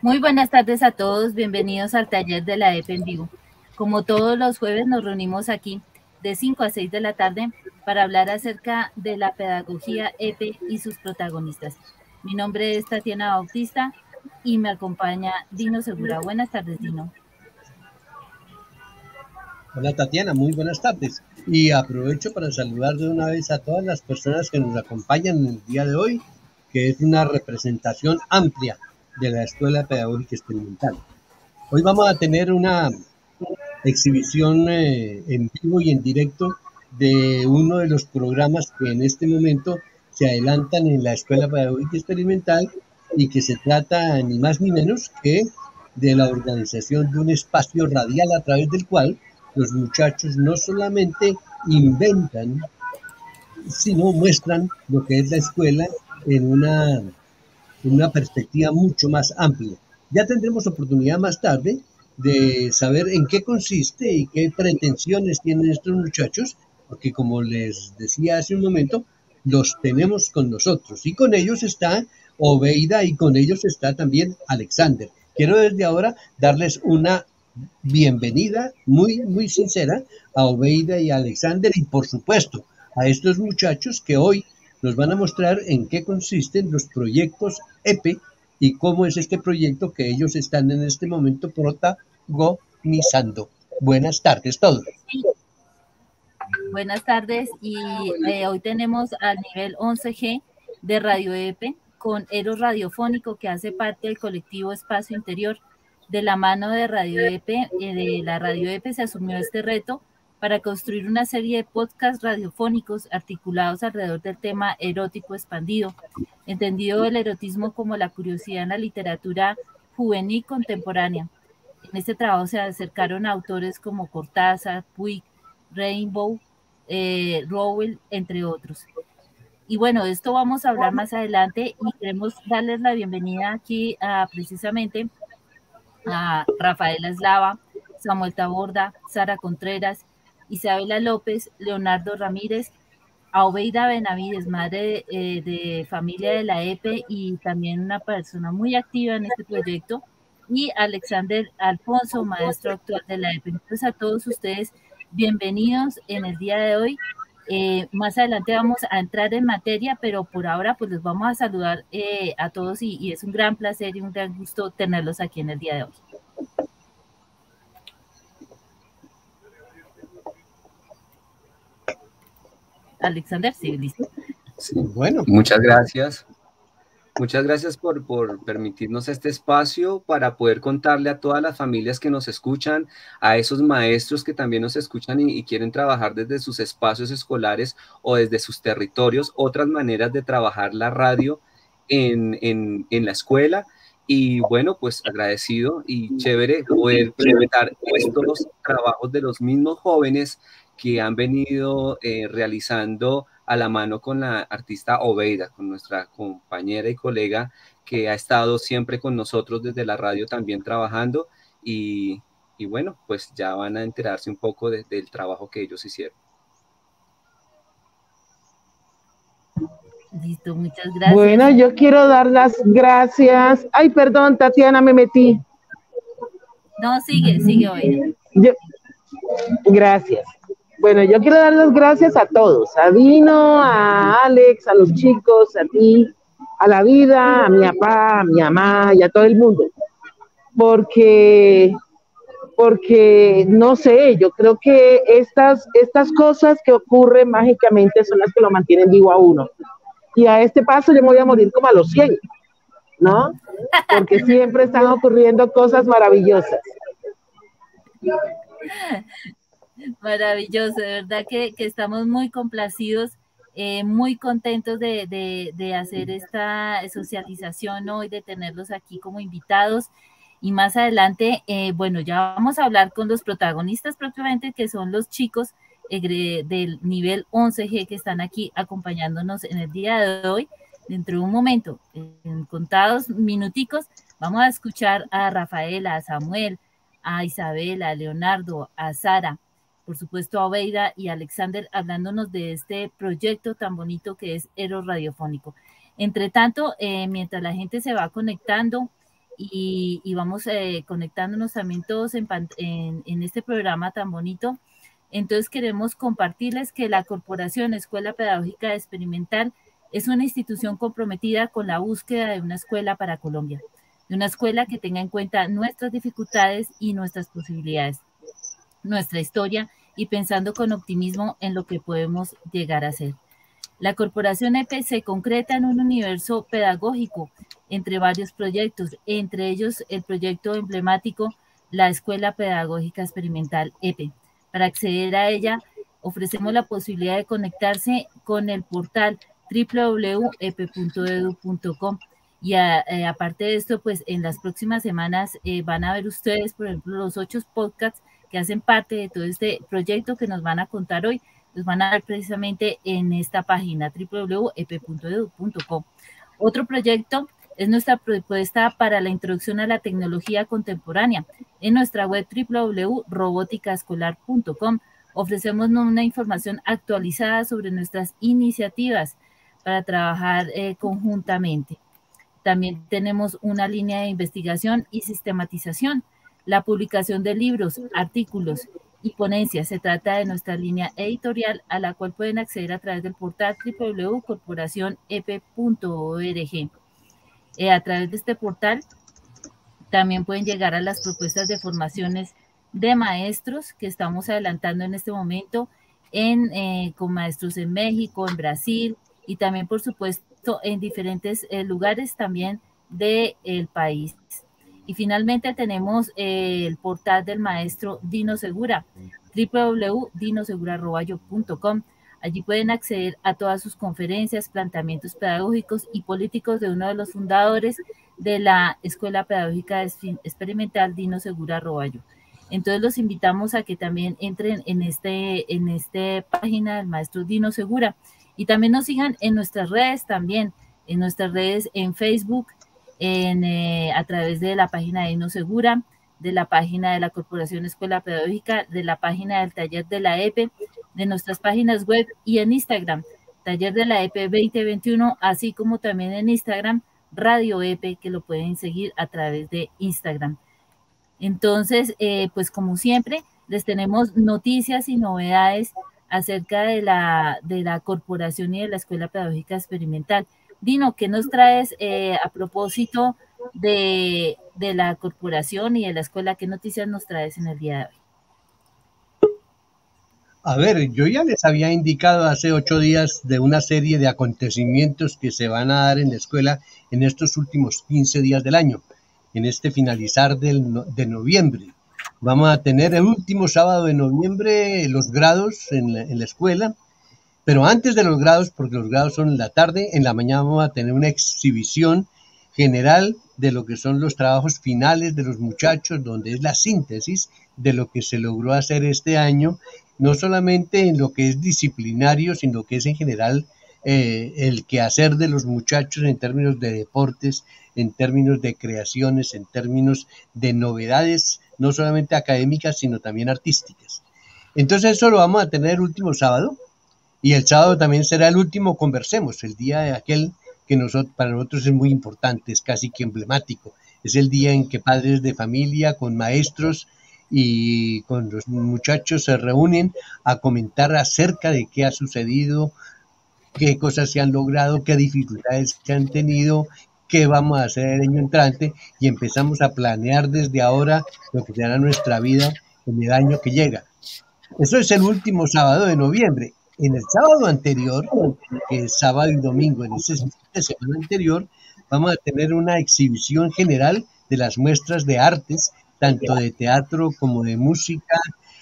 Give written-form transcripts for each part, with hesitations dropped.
Muy buenas tardes a todos, bienvenidos al taller de la EPE en vivo. Como todos los jueves nos reunimos aquí de 5 a 6 de la tarde para hablar acerca de la pedagogía EPE y sus protagonistas. Mi nombre es Tatiana Bautista y me acompaña Dino Segura. Buenas tardes, Dino. Hola Tatiana, muy buenas tardes. Y aprovecho para saludar de una vez a todas las personas que nos acompañan en el día de hoy, que es una representación amplia de la Escuela Pedagógica Experimental. Hoy vamos a tener una exhibición en vivo y en directo de uno de los programas que en este momento se adelantan en la Escuela Pedagógica Experimental y que se trata ni más ni menos que de la organización de un espacio radial a través del cual los muchachos no solamente inventan, sino muestran lo que es la escuela en una perspectiva mucho más amplia. Ya tendremos oportunidad más tarde de saber en qué consiste y qué pretensiones tienen estos muchachos, porque como les decía hace un momento, los tenemos con nosotros y con ellos está Obeida y con ellos está también Alexander. Quiero desde ahora darles una bienvenida muy sincera a Obeida y a Alexander y por supuesto a estos muchachos que hoy nos van a mostrar en qué consisten los proyectos EPE y cómo es este proyecto que ellos están en este momento protagonizando. Buenas tardes todos. Buenas tardes y hoy tenemos al nivel 11G de Radio EPE con Eros Radiofónico que hace parte del colectivo Espacio Interior. De la mano de Radio EPE, de la Radio EPE se asumió este reto para construir una serie de podcasts radiofónicos articulados alrededor del tema erótico expandido, entendido el erotismo como la curiosidad en la literatura juvenil contemporánea. En este trabajo se acercaron a autores como Cortázar, Puig, Rainbow, Rowell, entre otros. Y bueno, de esto vamos a hablar más adelante y queremos darles la bienvenida aquí precisamente a Rafaela Eslava, Samuel Taborda, Sara Contreras, Isabela López, Leonardo Ramírez, a Obeida Benavides, madre de familia de la EPE y también una persona muy activa en este proyecto, y Alexander Alfonso, maestro actual de la EPE. Entonces a todos ustedes, bienvenidos en el día de hoy. Más adelante vamos a entrar en materia, pero por ahora pues les vamos a saludar a todos y es un gran placer y un gran gusto tenerlos aquí en el día de hoy. Alexander, sí, listo. Sí, bueno. Muchas gracias. Muchas gracias por permitirnos este espacio para poder contarle a todas las familias que nos escuchan, a esos maestros que también nos escuchan y quieren trabajar desde sus espacios escolares o desde sus territorios, otras maneras de trabajar la radio en la escuela. Y bueno, pues agradecido y chévere poder presentar estos trabajos de los mismos jóvenes que han venido realizando a la mano con la artista Obeida, con nuestra compañera y colega que ha estado siempre con nosotros desde la radio también trabajando y bueno, pues ya van a enterarse un poco del trabajo que ellos hicieron. Listo, muchas gracias. Bueno, yo quiero dar las gracias. Ay, perdón, Tatiana, me metí. No, sigue, Obeida. Gracias. Bueno, yo quiero dar las gracias a todos, a Dino, a Alex, a los chicos, a ti, a la vida, a mi papá, a mi mamá y a todo el mundo. Porque no sé, yo creo que estas cosas que ocurren mágicamente son las que lo mantienen vivo a uno. Y a este paso yo me voy a morir como a los 100, ¿no? Porque siempre están ocurriendo cosas maravillosas. Maravilloso, de verdad que estamos muy complacidos, muy contentos de hacer esta socialización hoy, de tenerlos aquí como invitados. Y más adelante, bueno, ya vamos a hablar con los protagonistas propiamente, que son los chicos del nivel 11G que están aquí acompañándonos en el día de hoy. Dentro de un momento, en contados minuticos, vamos a escuchar a Rafaela, a Samuel, a Isabela, a Leonardo, a Sara, por supuesto a Obeida y a Alexander hablándonos de este proyecto tan bonito que es Eros Radiofónico. Entre tanto, mientras la gente se va conectando y vamos conectándonos también todos en este programa tan bonito. Entonces queremos compartirles que la Corporación Escuela Pedagógica Experimental es una institución comprometida con la búsqueda de una escuela para Colombia, de una escuela que tenga en cuenta nuestras dificultades y nuestras posibilidades, nuestra historia, y pensando con optimismo en lo que podemos llegar a ser. La Corporación EPE se concreta en un universo pedagógico entre varios proyectos, entre ellos el proyecto emblemático, la Escuela Pedagógica Experimental EPE. Para acceder a ella, ofrecemos la posibilidad de conectarse con el portal www.ep.edu.com y aparte de esto, pues en las próximas semanas van a ver ustedes, por ejemplo, los 8 podcasts que hacen parte de todo este proyecto que nos van a contar hoy, los van a ver precisamente en esta página www.ep.edu.com. Otro proyecto es nuestra propuesta para la introducción a la tecnología contemporánea. En nuestra web www.roboticaescolar.com ofrecemos una información actualizada sobre nuestras iniciativas para trabajar conjuntamente. También tenemos una línea de investigación y sistematización, la publicación de libros, artículos y ponencias. Se trata de nuestra línea editorial a la cual pueden acceder a través del portal www.corporacionep.org. A través de este portal también pueden llegar a las propuestas de formaciones de maestros que estamos adelantando en este momento con maestros en México, en Brasil y también, por supuesto, en diferentes lugares también del país. Y finalmente tenemos el portal del maestro Dino Segura, www.dinosegura.com. Allí pueden acceder a todas sus conferencias, planteamientos pedagógicos y políticos de uno de los fundadores de la Escuela Pedagógica Experimental, Dino Segura Roballo. Entonces los invitamos a que también entren en esta página del maestro Dino Segura y también nos sigan en nuestras redes también, en nuestras redes en Facebook, a través de la página de Dino Segura, de la página de la Corporación Escuela Pedagógica, de la página del Taller de la EPE, de nuestras páginas web y en Instagram, Taller de la EPE 2021, así como también en Instagram, Radio EPE, que lo pueden seguir a través de Instagram. Entonces, pues como siempre, les tenemos noticias y novedades acerca de la corporación y de la Escuela Pedagógica Experimental. Dino, ¿qué nos traes a propósito de la corporación y de la escuela? ¿Qué noticias nos traes en el día de hoy? A ver, yo ya les había indicado hace 8 días de una serie de acontecimientos que se van a dar en la escuela en estos últimos 15 días del año, en este finalizar de noviembre. Vamos a tener el último sábado de noviembre los grados en la escuela, pero antes de los grados, porque los grados son en la tarde, en la mañana vamos a tener una exhibición general de lo que son los trabajos finales de los muchachos, donde es la síntesis de lo que se logró hacer este año, no solamente en lo que es disciplinario, sino que es en general el quehacer de los muchachos en términos de deportes, en términos de creaciones, en términos de novedades, no solamente académicas, sino también artísticas. Entonces eso lo vamos a tener el último sábado, y el sábado también será el último Conversemos, el día de aquel que para nosotros es muy importante, es casi que emblemático. Es el día en que padres de familia, con maestros y con los muchachos se reúnen a comentar acerca de qué ha sucedido, qué cosas se han logrado, qué dificultades se han tenido, qué vamos a hacer el año entrante, y empezamos a planear desde ahora lo que será nuestra vida en el año que llega. Eso es el último sábado de noviembre. En el sábado anterior, que es sábado y domingo, en ese semana anterior, vamos a tener una exhibición general de las muestras de artes, tanto de teatro como de música,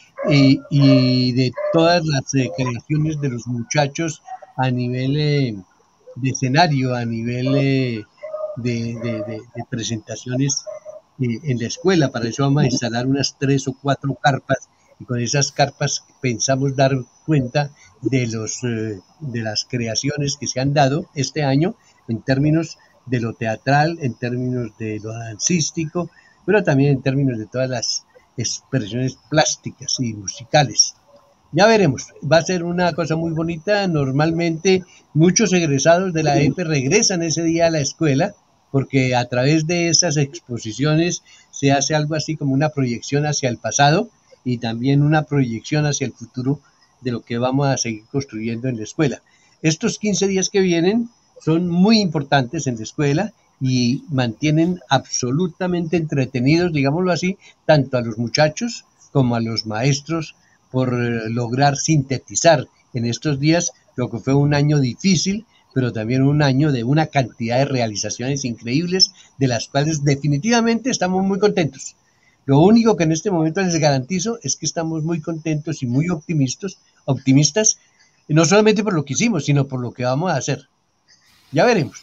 y de todas las creaciones de los muchachos a nivel de escenario, a nivel de presentaciones en la escuela. Para eso vamos a instalar unas 3 o 4 carpas, y con esas carpas pensamos dar cuenta de las creaciones que se han dado este año en términos de lo teatral, en términos de lo dancístico, pero también en términos de todas las expresiones plásticas y musicales. Ya veremos, va a ser una cosa muy bonita. Normalmente muchos egresados de la EPE regresan ese día a la escuela porque a través de esas exposiciones se hace algo así como una proyección hacia el pasado y también una proyección hacia el futuro de lo que vamos a seguir construyendo en la escuela. Estos 15 días que vienen son muy importantes en la escuela y mantienen absolutamente entretenidos, digámoslo así, tanto a los muchachos como a los maestros por lograr sintetizar en estos días lo que fue un año difícil, pero también un año de una cantidad de realizaciones increíbles, de las cuales definitivamente estamos muy contentos. Lo único que en este momento les garantizo es que estamos muy contentos y muy optimistas, no solamente por lo que hicimos, sino por lo que vamos a hacer. Ya veremos.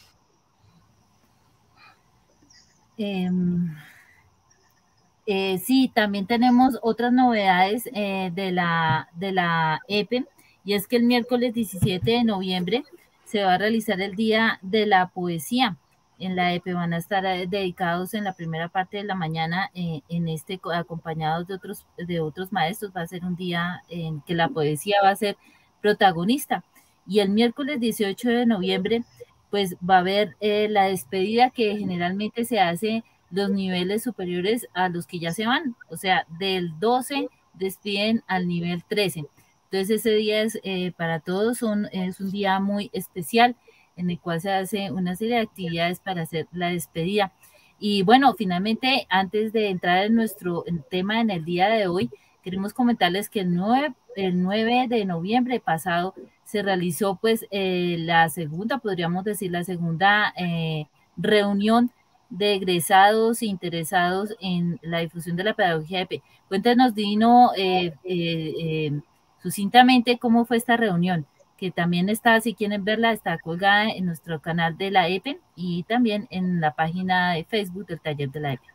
Sí, también tenemos otras novedades de la EPE, y es que el miércoles 17 de noviembre se va a realizar el Día de la Poesía. En la EPE van a estar dedicados en la primera parte de la mañana, acompañados de otros maestros. Va a ser un día en que la poesía va a ser protagonista. Y el miércoles 18 de noviembre, pues va a haber la despedida que generalmente se hace los niveles superiores a los que ya se van, o sea, del 12 despiden al nivel 13. Entonces ese día es para todos es un día muy especial en el cual se hace una serie de actividades para hacer la despedida. Y bueno, finalmente, antes de entrar en nuestro tema en el día de hoy, queremos comentarles que el 9 de noviembre pasado se realizó pues la segunda, podríamos decir, la segunda reunión de egresados e interesados en la difusión de la pedagogía EPE. Cuéntanos, Dino, sucintamente cómo fue esta reunión, que también está, si quieren verla, está colgada en nuestro canal de la EPE y también en la página de Facebook del taller de la EPE.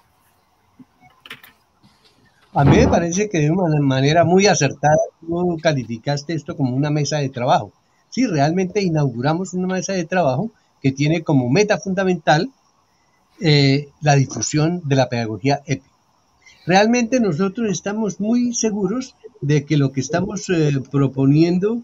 A mí me parece que de una manera muy acertada tú calificaste esto como una mesa de trabajo. Sí, realmente inauguramos una mesa de trabajo que tiene como meta fundamental la difusión de la pedagogía EPE. Realmente nosotros estamos muy seguros de que lo que estamos proponiendo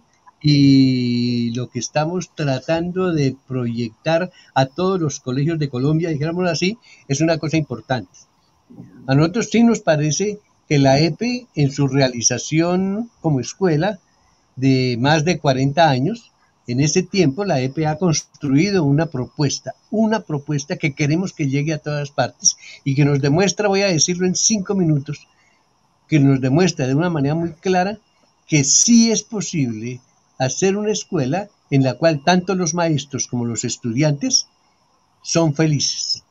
y lo que estamos tratando de proyectar a todos los colegios de Colombia, dijéramos así, es una cosa importante. A nosotros sí nos parece que la EPE, en su realización como escuela de más de 40 años, en ese tiempo la EPE ha construido una propuesta que queremos que llegue a todas partes y que nos demuestra, voy a decirlo en 5 minutos, que nos demuestra de una manera muy clara que sí es posible hacer una escuela en la cual tanto los maestros como los estudiantes son felices.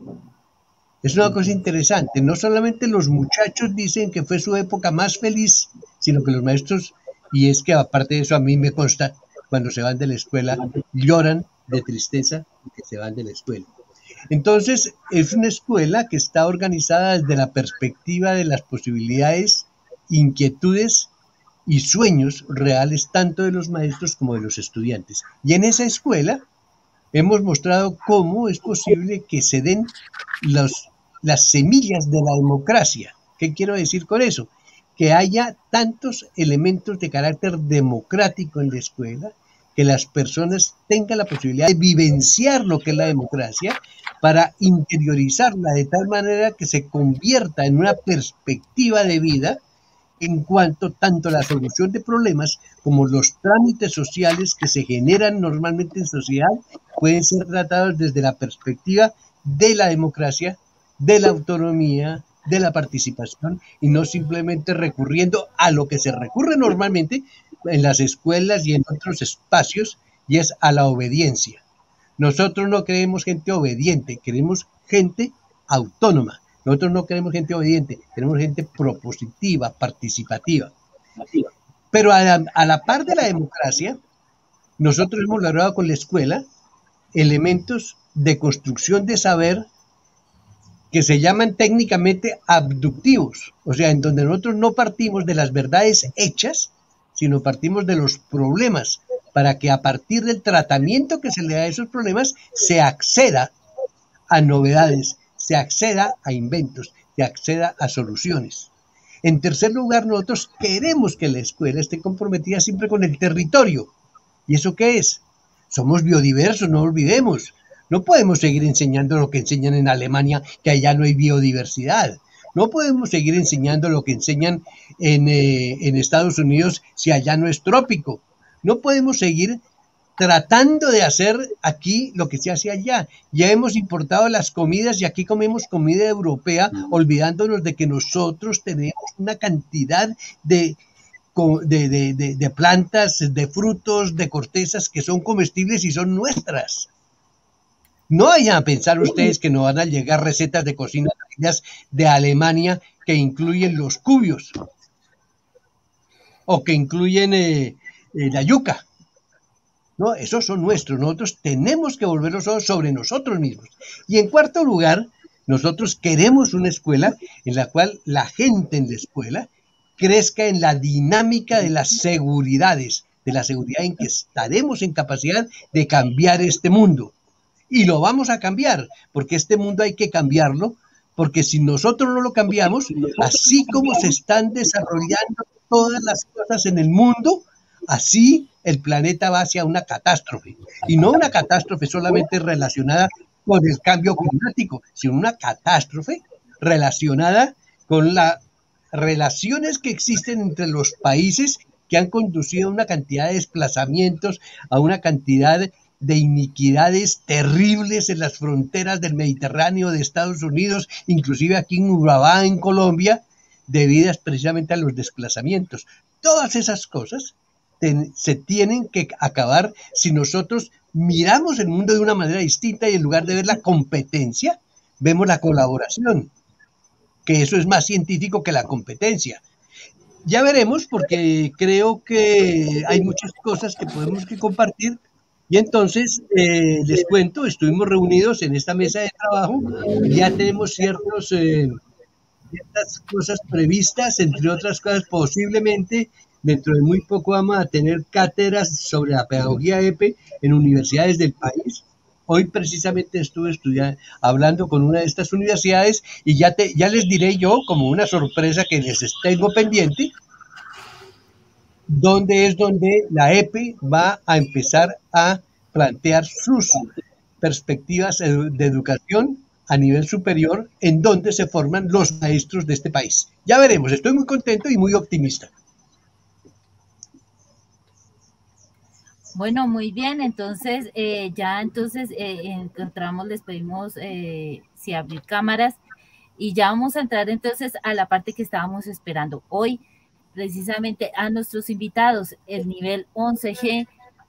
Es una cosa interesante, no solamente los muchachos dicen que fue su época más feliz, sino que los maestros, y es que aparte de eso a mí me consta, cuando se van de la escuela, lloran de tristeza que se van de la escuela. Entonces, es una escuela que está organizada desde la perspectiva de las posibilidades, inquietudes y sueños reales tanto de los maestros como de los estudiantes. Y en esa escuela hemos mostrado cómo es posible que se den las semillas de la democracia. ¿Qué quiero decir con eso? Que haya tantos elementos de carácter democrático en la escuela, que las personas tengan la posibilidad de vivenciar lo que es la democracia para interiorizarla de tal manera que se convierta en una perspectiva de vida en cuanto tanto la solución de problemas como los trámites sociales que se generan normalmente en sociedad pueden ser tratados desde la perspectiva de la democracia, de la autonomía, de la participación y no simplemente recurriendo a lo que se recurre normalmente en las escuelas y en otros espacios, y es a la obediencia. Nosotros no queremos gente obediente, queremos gente autónoma. Nosotros no queremos gente obediente, queremos gente propositiva, participativa. Pero a la par de la democracia, nosotros hemos logrado con la escuela elementos de construcción de saber que se llaman técnicamente abductivos, o sea, en donde nosotros no partimos de las verdades hechas, sino partimos de los problemas, para que a partir del tratamiento que se le da a esos problemas se acceda a novedades, se acceda a inventos, se acceda a soluciones. En tercer lugar, nosotros queremos que la escuela esté comprometida siempre con el territorio. ¿Y eso qué es? Somos biodiversos, no olvidemos. No podemos seguir enseñando lo que enseñan en Alemania, que allá no hay biodiversidad. No podemos seguir enseñando lo que enseñan en Estados Unidos si allá no es trópico. No podemos seguir tratando de hacer aquí lo que se hace allá. Ya hemos importado las comidas y aquí comemos comida europea, olvidándonos de que nosotros tenemos una cantidad de plantas, de frutos, de cortezas que son comestibles y son nuestras. No vayan a pensar ustedes que nos van a llegar recetas de cocina de Alemania que incluyen los cubios o que incluyen la yuca. No, esos son nuestros. Nosotros tenemos que volverlos sobre nosotros mismos. Y en cuarto lugar, nosotros queremos una escuela en la cual la gente en la escuela crezca en la dinámica de las seguridades, de la seguridad en que estaremos en capacidad de cambiar este mundo. Y lo vamos a cambiar, porque este mundo hay que cambiarlo, porque si nosotros no lo cambiamos, así como se están desarrollando todas las cosas en el mundo, así el planeta va hacia una catástrofe. Y no una catástrofe solamente relacionada con el cambio climático, sino una catástrofe relacionada con las relaciones que existen entre los países que han conducido a una cantidad de desplazamientos, a una cantidad de iniquidades terribles en las fronteras del Mediterráneo de Estados Unidos, inclusive aquí en Urabá, en Colombia, debidas precisamente a los desplazamientos. Todas esas cosas se tienen que acabar si nosotros miramos el mundo de una manera distinta y en lugar de ver la competencia, vemos la colaboración, que eso es más científico que la competencia. Ya veremos, porque creo que hay muchas cosas que podemos compartir. Y entonces, les cuento, estuvimos reunidos en esta mesa de trabajo, ya tenemos ciertas cosas previstas, entre otras cosas, posiblemente dentro de muy poco vamos a tener cátedras sobre la pedagogía EPE en universidades del país. Hoy precisamente estuve hablando con una de estas universidades y ya les diré yo, como una sorpresa que les tengo pendiente, donde la EPE va a empezar a plantear sus perspectivas de educación a nivel superior, en donde se forman los maestros de este país. Ya veremos, estoy muy contento y muy optimista. Bueno, muy bien, entonces encontramos, les pedimos si abrir cámaras y ya vamos a entrar entonces a la parte que estábamos esperando hoy, precisamente a nuestros invitados, el nivel 11G,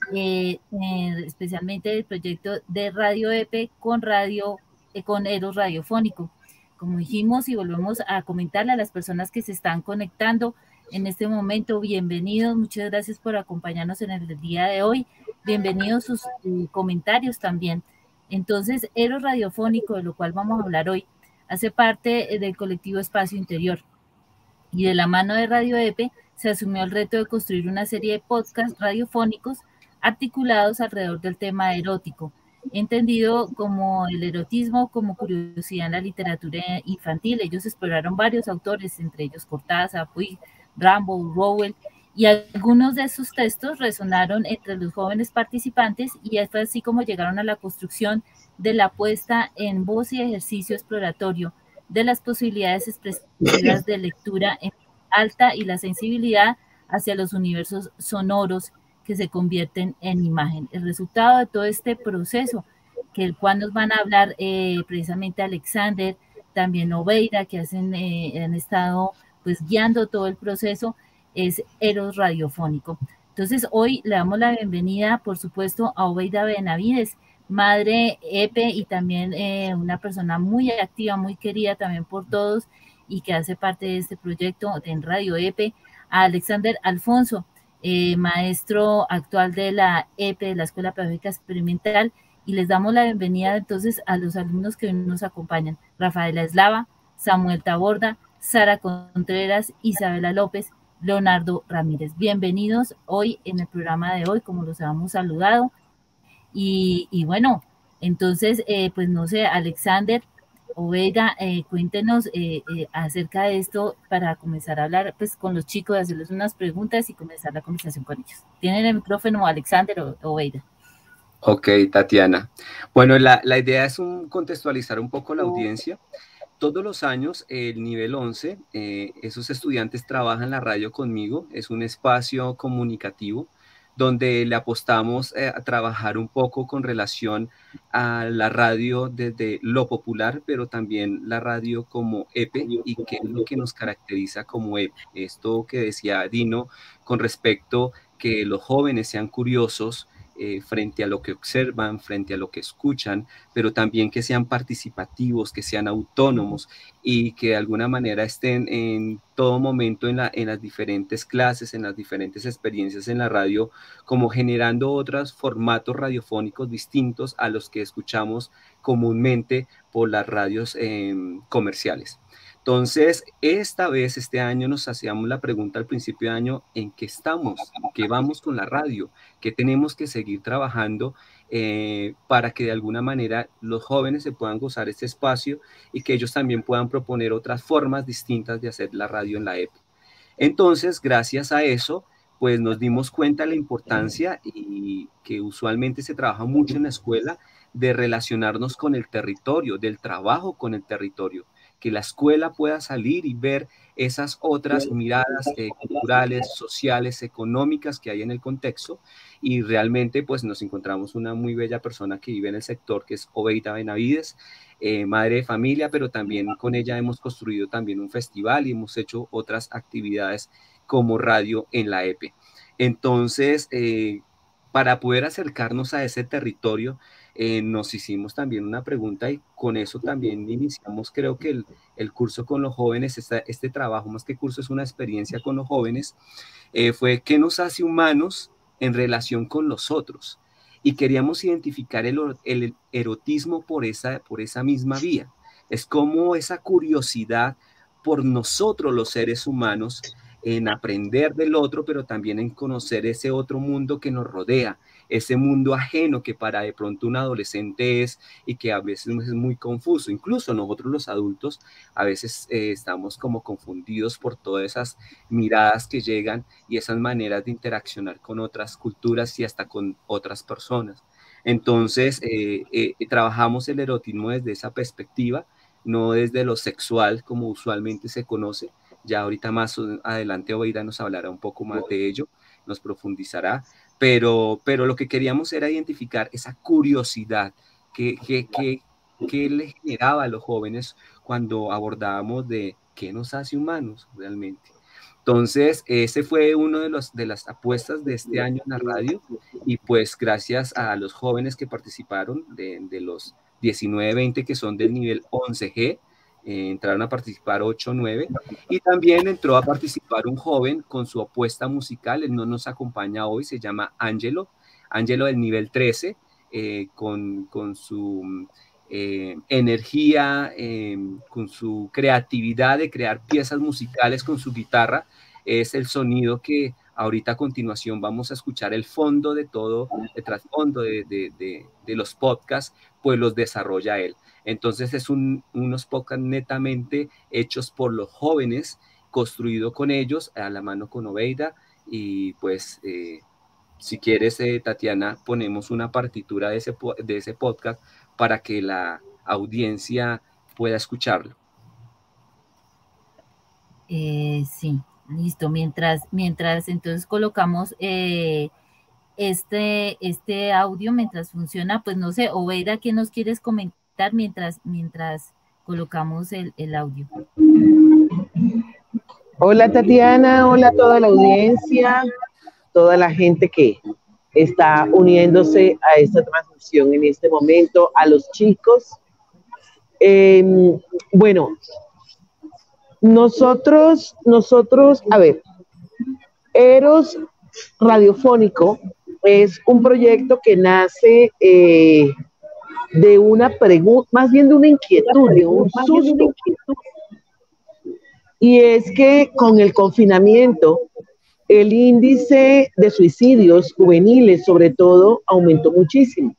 especialmente el proyecto de Radio EPE con Eros Radiofónico. Como dijimos y volvemos a comentarle a las personas que se están conectando en este momento, bienvenidos, muchas gracias por acompañarnos en el día de hoy, bienvenidos sus comentarios también. Entonces, Eros Radiofónico, de lo cual vamos a hablar hoy, hace parte del colectivo Espacio Interior, y de la mano de Radio EPE se asumió el reto de construir una serie de podcasts radiofónicos articulados alrededor del tema erótico, entendido como el erotismo como curiosidad en la literatura infantil. Ellos exploraron varios autores, entre ellos Cortázar, Puig, Rimbaud, Rowell, y algunos de sus textos resonaron entre los jóvenes participantes y fue así como llegaron a la construcción de la puesta en voz y ejercicio exploratorio de las posibilidades expresivas de lectura en alta y la sensibilidad hacia los universos sonoros que se convierten en imagen. El resultado de todo este proceso, que el cual nos van a hablar precisamente Alexander, también Obeida, que han estado pues guiando todo el proceso, es Eros Radiofónico. Entonces hoy le damos la bienvenida, por supuesto, a Obeida Benavides, madre EPE y también una persona muy activa, muy querida también por todos y que hace parte de este proyecto en Radio EPE, a Alexander Alfonso, maestro actual de la EPE, de la Escuela Pedagógica Experimental, y les damos la bienvenida entonces a los alumnos que nos acompañan: Rafaela Eslava, Samuel Taborda, Sara Contreras, Isabela López, Leonardo Ramírez. Bienvenidos hoy en el programa de hoy, como los habíamos saludado. Y bueno, entonces, pues no sé, Alexander, Oveida, cuéntenos acerca de esto para comenzar a hablar pues con los chicos, hacerles unas preguntas y comenzar la conversación con ellos. ¿Tienen el micrófono, Alexander o Oveida? Ok, Tatiana. Bueno, la idea es contextualizar un poco la audiencia. Todos los años, el nivel 11, esos estudiantes trabajan la radio conmigo. Es un espacio comunicativo donde le apostamos a trabajar un poco con relación a la radio desde lo popular, pero también la radio como EPE y qué es lo que nos caracteriza como EPE. Esto que decía Dino con respecto que los jóvenes sean curiosos, frente a lo que observan, frente a lo que escuchan, pero también que sean participativos, que sean autónomos y que de alguna manera estén en todo momento en las diferentes clases, en las diferentes experiencias en la radio, como generando otros formatos radiofónicos distintos a los que escuchamos comúnmente por las radios comerciales. Entonces, esta vez, este año, nos hacíamos la pregunta al principio de año, ¿en qué estamos? ¿En qué vamos con la radio? ¿Qué tenemos que seguir trabajando para que de alguna manera los jóvenes se puedan gozar este espacio y que ellos también puedan proponer otras formas distintas de hacer la radio en la EPE? Entonces, gracias a eso, pues nos dimos cuenta de la importancia y que usualmente se trabaja mucho en la escuela de relacionarnos con el territorio, del trabajo con el territorio, que la escuela pueda salir y ver esas otras miradas culturales, sociales, económicas que hay en el contexto, y realmente pues nos encontramos una muy bella persona que vive en el sector, que es Obeida Benavides, madre de familia, pero también con ella hemos construido también un festival y hemos hecho otras actividades como radio en la EPE. Entonces, para poder acercarnos a ese territorio, nos hicimos también una pregunta y con eso también iniciamos, creo que el curso con los jóvenes, este trabajo más que curso es una experiencia con los jóvenes, fue ¿qué nos hace humanos en relación con los otros? Y queríamos identificar el erotismo por esa misma vía. Es como esa curiosidad por nosotros los seres humanos en aprender del otro, pero también en conocer ese otro mundo que nos rodea, ese mundo ajeno que para de pronto un adolescente es y que a veces es muy confuso. Incluso nosotros los adultos a veces estamos como confundidos por todas esas miradas que llegan y esas maneras de interaccionar con otras culturas y hasta con otras personas. Entonces, trabajamos el erotismo desde esa perspectiva, no desde lo sexual como usualmente se conoce. Ya ahorita más adelante Obeida nos hablará un poco más de ello, nos profundizará, pero lo que queríamos era identificar esa curiosidad que le generaba a los jóvenes cuando abordábamos de qué nos hace humanos realmente. Entonces, ese fue uno de las apuestas de este año en la radio, y pues gracias a los jóvenes que participaron de los 19, 20 que son del nivel 11G, entraron a participar 8, 9, y también entró a participar un joven con su apuesta musical. Él no nos acompaña hoy, se llama Ángelo del nivel 13, con su energía, con su creatividad de crear piezas musicales con su guitarra. Es el sonido que ahorita a continuación vamos a escuchar, el fondo de todo, el trasfondo de los podcasts, pues los desarrolla él. Entonces es unos podcasts netamente hechos por los jóvenes, construido con ellos, a la mano con Obeida, y pues si quieres, Tatiana, ponemos una partitura de ese podcast para que la audiencia pueda escucharlo. Sí, listo. Mientras entonces colocamos este audio, mientras funciona, pues no sé, Obeida, ¿qué nos quieres comentar mientras colocamos el audio? Hola Tatiana, hola a toda la audiencia, toda la gente que está uniéndose a esta transmisión en este momento, a los chicos. Bueno, nosotros, a ver, Eros Radiofónico es un proyecto que nace de una pregunta, más bien de una inquietud, de un susto. Y es que con el confinamiento, el índice de suicidios juveniles, sobre todo, aumentó muchísimo.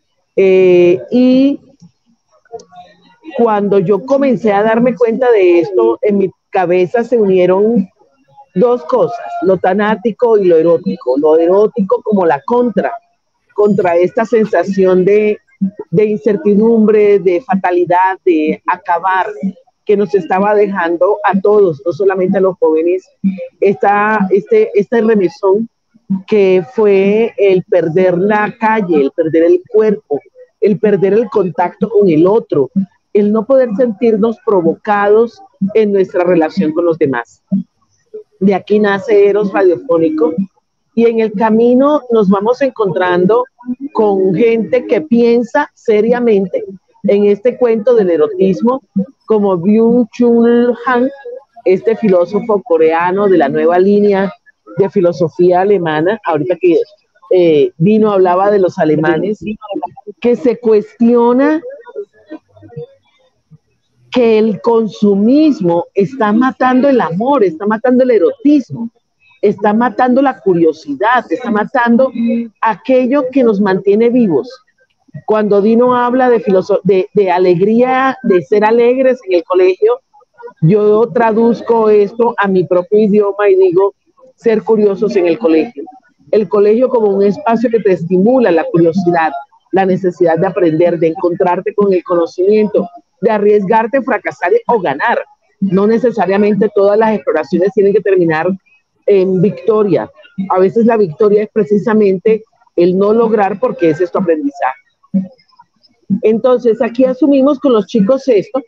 Y cuando yo comencé a darme cuenta de esto, en mi cabeza se unieron dos cosas, lo tanático y lo erótico como la contra contra esta sensación de incertidumbre, de fatalidad, de acabar, que nos estaba dejando a todos, no solamente a los jóvenes, este remesón que fue el perder la calle, el perder el cuerpo, el perder el contacto con el otro, el no poder sentirnos provocados en nuestra relación con los demás. De aquí nace Eros Radiofónico, y en el camino nos vamos encontrando con gente que piensa seriamente en este cuento del erotismo, como Byung-Chul Han, este filósofo coreano de la nueva línea de filosofía alemana, ahorita que Dino hablaba de los alemanes, que se cuestiona que el consumismo está matando el amor, está matando el erotismo, está matando la curiosidad, está matando aquello que nos mantiene vivos. Cuando Dino habla de alegría, de ser alegres en el colegio, yo traduzco esto a mi propio idioma y digo ser curiosos en el colegio. El colegio como un espacio que te estimula la curiosidad, la necesidad de aprender, de encontrarte con el conocimiento, de arriesgarte, fracasar o ganar. No necesariamente todas las exploraciones tienen que terminar en victoria. A veces la victoria es precisamente el no lograr, porque ese es tu aprendizaje. Entonces, aquí asumimos con los chicos esto.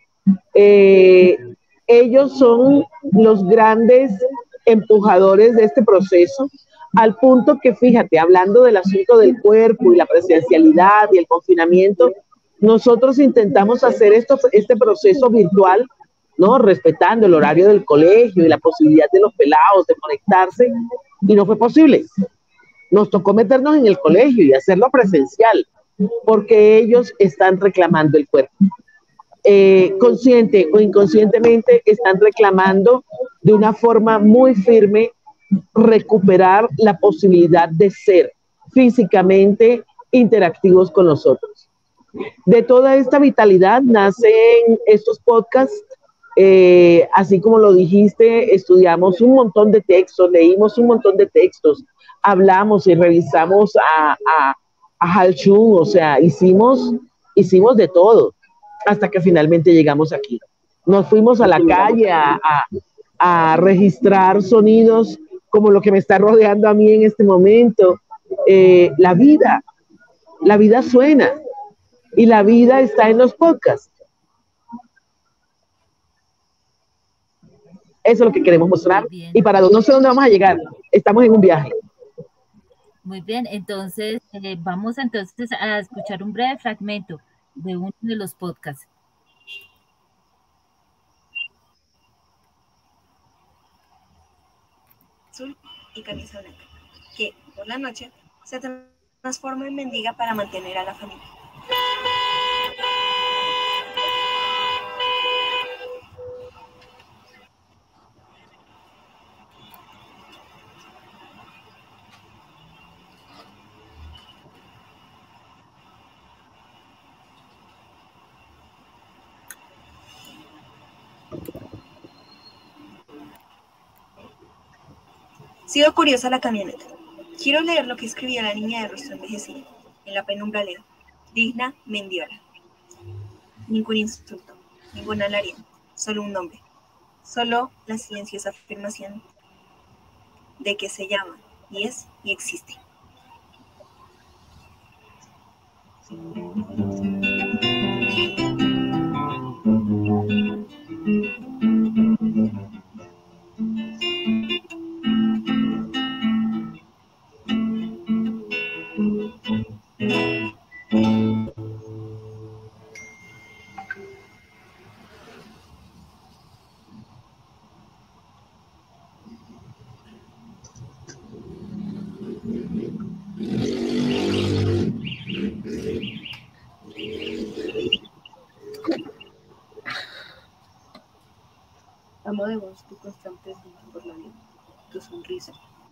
Ellos son los grandes empujadores de este proceso, al punto que, fíjate, hablando del asunto del cuerpo y la presencialidad y el confinamiento, nosotros intentamos hacer este proceso virtual, ¿no? Respetando el horario del colegio y la posibilidad de los pelados de conectarse, y no fue posible. Nos tocó meternos en el colegio y hacerlo presencial, porque ellos están reclamando el cuerpo. Consciente o inconscientemente están reclamando de una forma muy firme recuperar la posibilidad de ser físicamente interactivos con nosotros. De toda esta vitalidad nacen estos podcasts. Así como lo dijiste, estudiamos un montón de textos, leímos un montón de textos, hablamos y revisamos a Hal Chung, o sea, hicimos de todo hasta que finalmente llegamos aquí. Nos fuimos a la calle a registrar sonidos como lo que me está rodeando a mí en este momento. La vida suena, y la vida está en los podcasts. Eso es lo que queremos mostrar, y para no sé dónde vamos a llegar, estamos en un viaje. Muy bien, entonces vamos entonces a escuchar un breve fragmento de uno de los podcasts. Azul y camisa blanca, que por la noche se transforma en mendiga para mantener a la familia. Sigo curiosa la camioneta. Quiero leer lo que escribía la niña de rostro envejecido, en la penumbra leo. Digna Mendiola. Ningún insulto, ningún alarido, solo un nombre. Solo la silenciosa afirmación de que se llama, y es, y existe. Amo de vos tu constante desdén por la vida, tu sonrisa.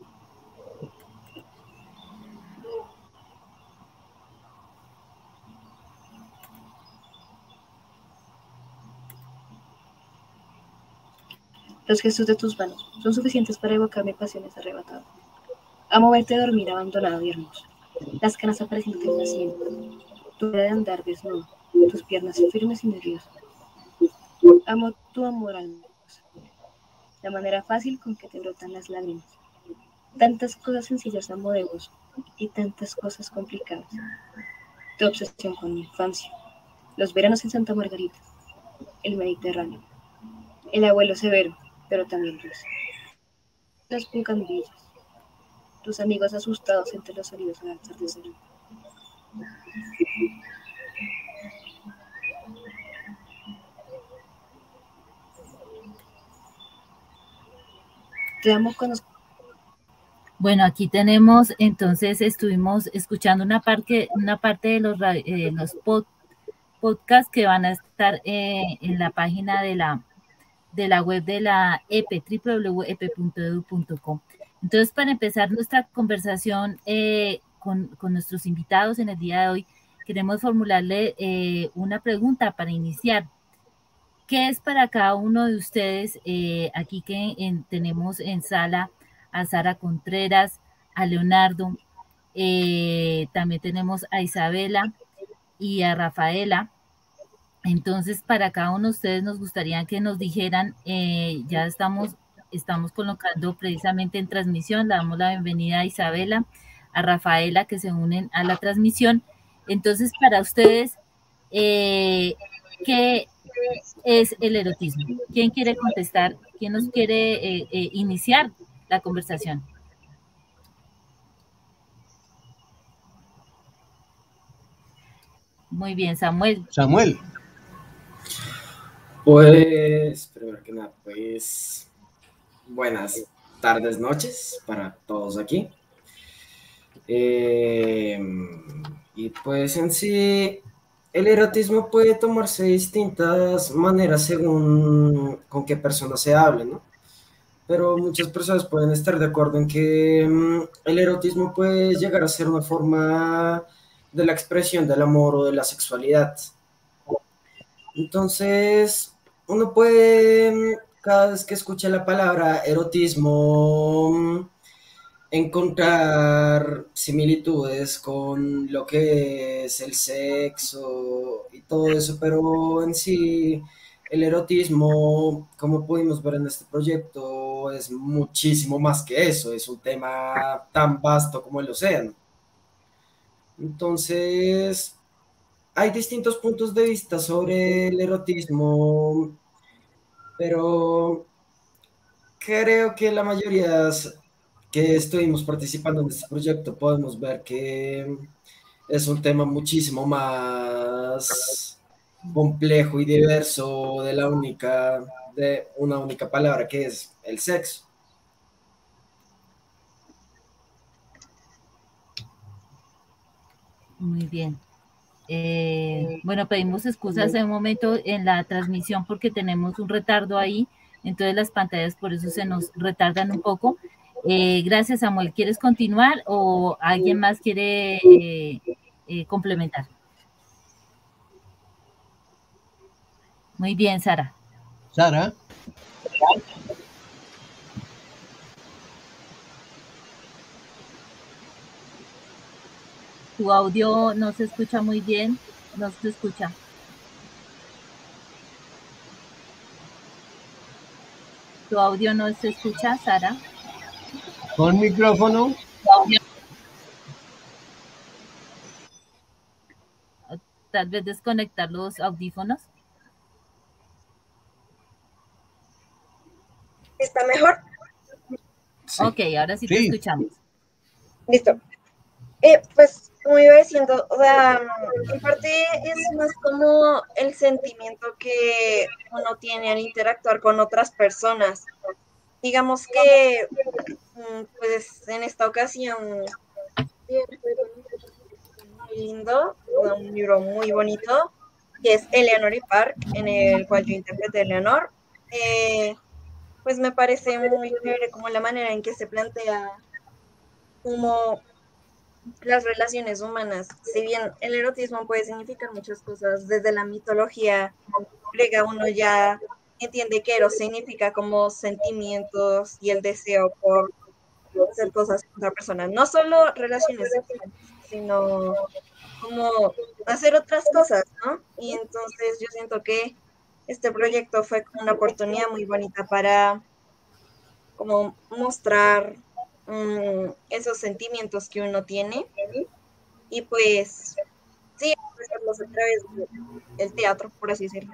Los gestos de tus manos son suficientes para evocarme pasiones arrebatadas. Amo verte dormir abandonado y hermoso. las canas apareciendo en la sien, tu hora de andar desnudo, tus piernas firmes y nerviosas. Amo tu amor al menos, la manera fácil con que te brotan las lágrimas. Tantas cosas sencillas amo de vos y tantas cosas complicadas. Tu obsesión con mi infancia, los veranos en Santa Margarita, el Mediterráneo, el abuelo severo, pero también dulce. Las bugambillas, tus amigos asustados entre los olivos al atardecer. Te amo con los... Bueno, aquí tenemos, entonces estuvimos escuchando una parte de los podcasts que van a estar en la página de la web de la EP, www.ep.edu.com. Entonces, para empezar nuestra conversación con nuestros invitados en el día de hoy, queremos formularle una pregunta para iniciar. ¿Qué es para cada uno de ustedes, aquí que tenemos en sala a Sara Contreras, a Leonardo, también tenemos a Isabela y a Rafaela? Entonces, para cada uno de ustedes nos gustaría que nos dijeran, ya estamos colocando precisamente en transmisión, le damos la bienvenida a Isabela, a Rafaela, que se unen a la transmisión. Entonces, para ustedes, ¿qué es el erotismo? ¿Quién quiere contestar? ¿Quién nos quiere iniciar la conversación? Muy bien, Samuel. Samuel. Pues, primero que nada, pues, buenas tardes, noches para todos aquí. Y pues en sí, el erotismo puede tomarse de distintas maneras según con qué persona se hable, ¿no? Pero muchas personas pueden estar de acuerdo en que el erotismo puede llegar a ser una forma de la expresión del amor o de la sexualidad. Entonces, uno puede, cada vez que escuche la palabra erotismo, encontrar similitudes con lo que es el sexo y todo eso, pero en sí el erotismo, como pudimos ver en este proyecto, es muchísimo más que eso, es un tema tan vasto como el océano. Entonces, hay distintos puntos de vista sobre el erotismo, pero creo que la mayoría que estuvimos participando en este proyecto podemos ver que es un tema muchísimo más complejo y diverso de una única palabra que es el sexo. Muy bien. Bueno, pedimos excusas en un momento en la transmisión porque tenemos un retardo ahí, entonces las pantallas por eso se nos retardan un poco. Gracias, Samuel. ¿Quieres continuar o alguien más quiere complementar? Muy bien, Sara. Sara. Tu audio no se escucha muy bien, no se escucha. Tu audio no se escucha, Sara. Con micrófono. Tal vez desconectar los audífonos. ¿Está mejor? Sí. Ok, ahora sí te escuchamos. Listo. Pues, como iba diciendo, o sea, en parte es más como el sentimiento que uno tiene al interactuar con otras personas. Digamos que, pues, en esta ocasión, muy lindo, un libro muy bonito, que es Eleanor y Park, en el cual yo interpreté a Eleanor. Pues me parece muy chévere como la manera en que se plantea como las relaciones humanas. Si bien el erotismo puede significar muchas cosas, desde la mitología griega uno ya entiende que eros significa como sentimientos y el deseo por hacer cosas con otra persona, no solo relaciones sexuales, sino como hacer otras cosas, ¿no? Y entonces yo siento que este proyecto fue una oportunidad muy bonita para como mostrar esos sentimientos que uno tiene y pues sí, expresarlos a través del teatro, por así decirlo.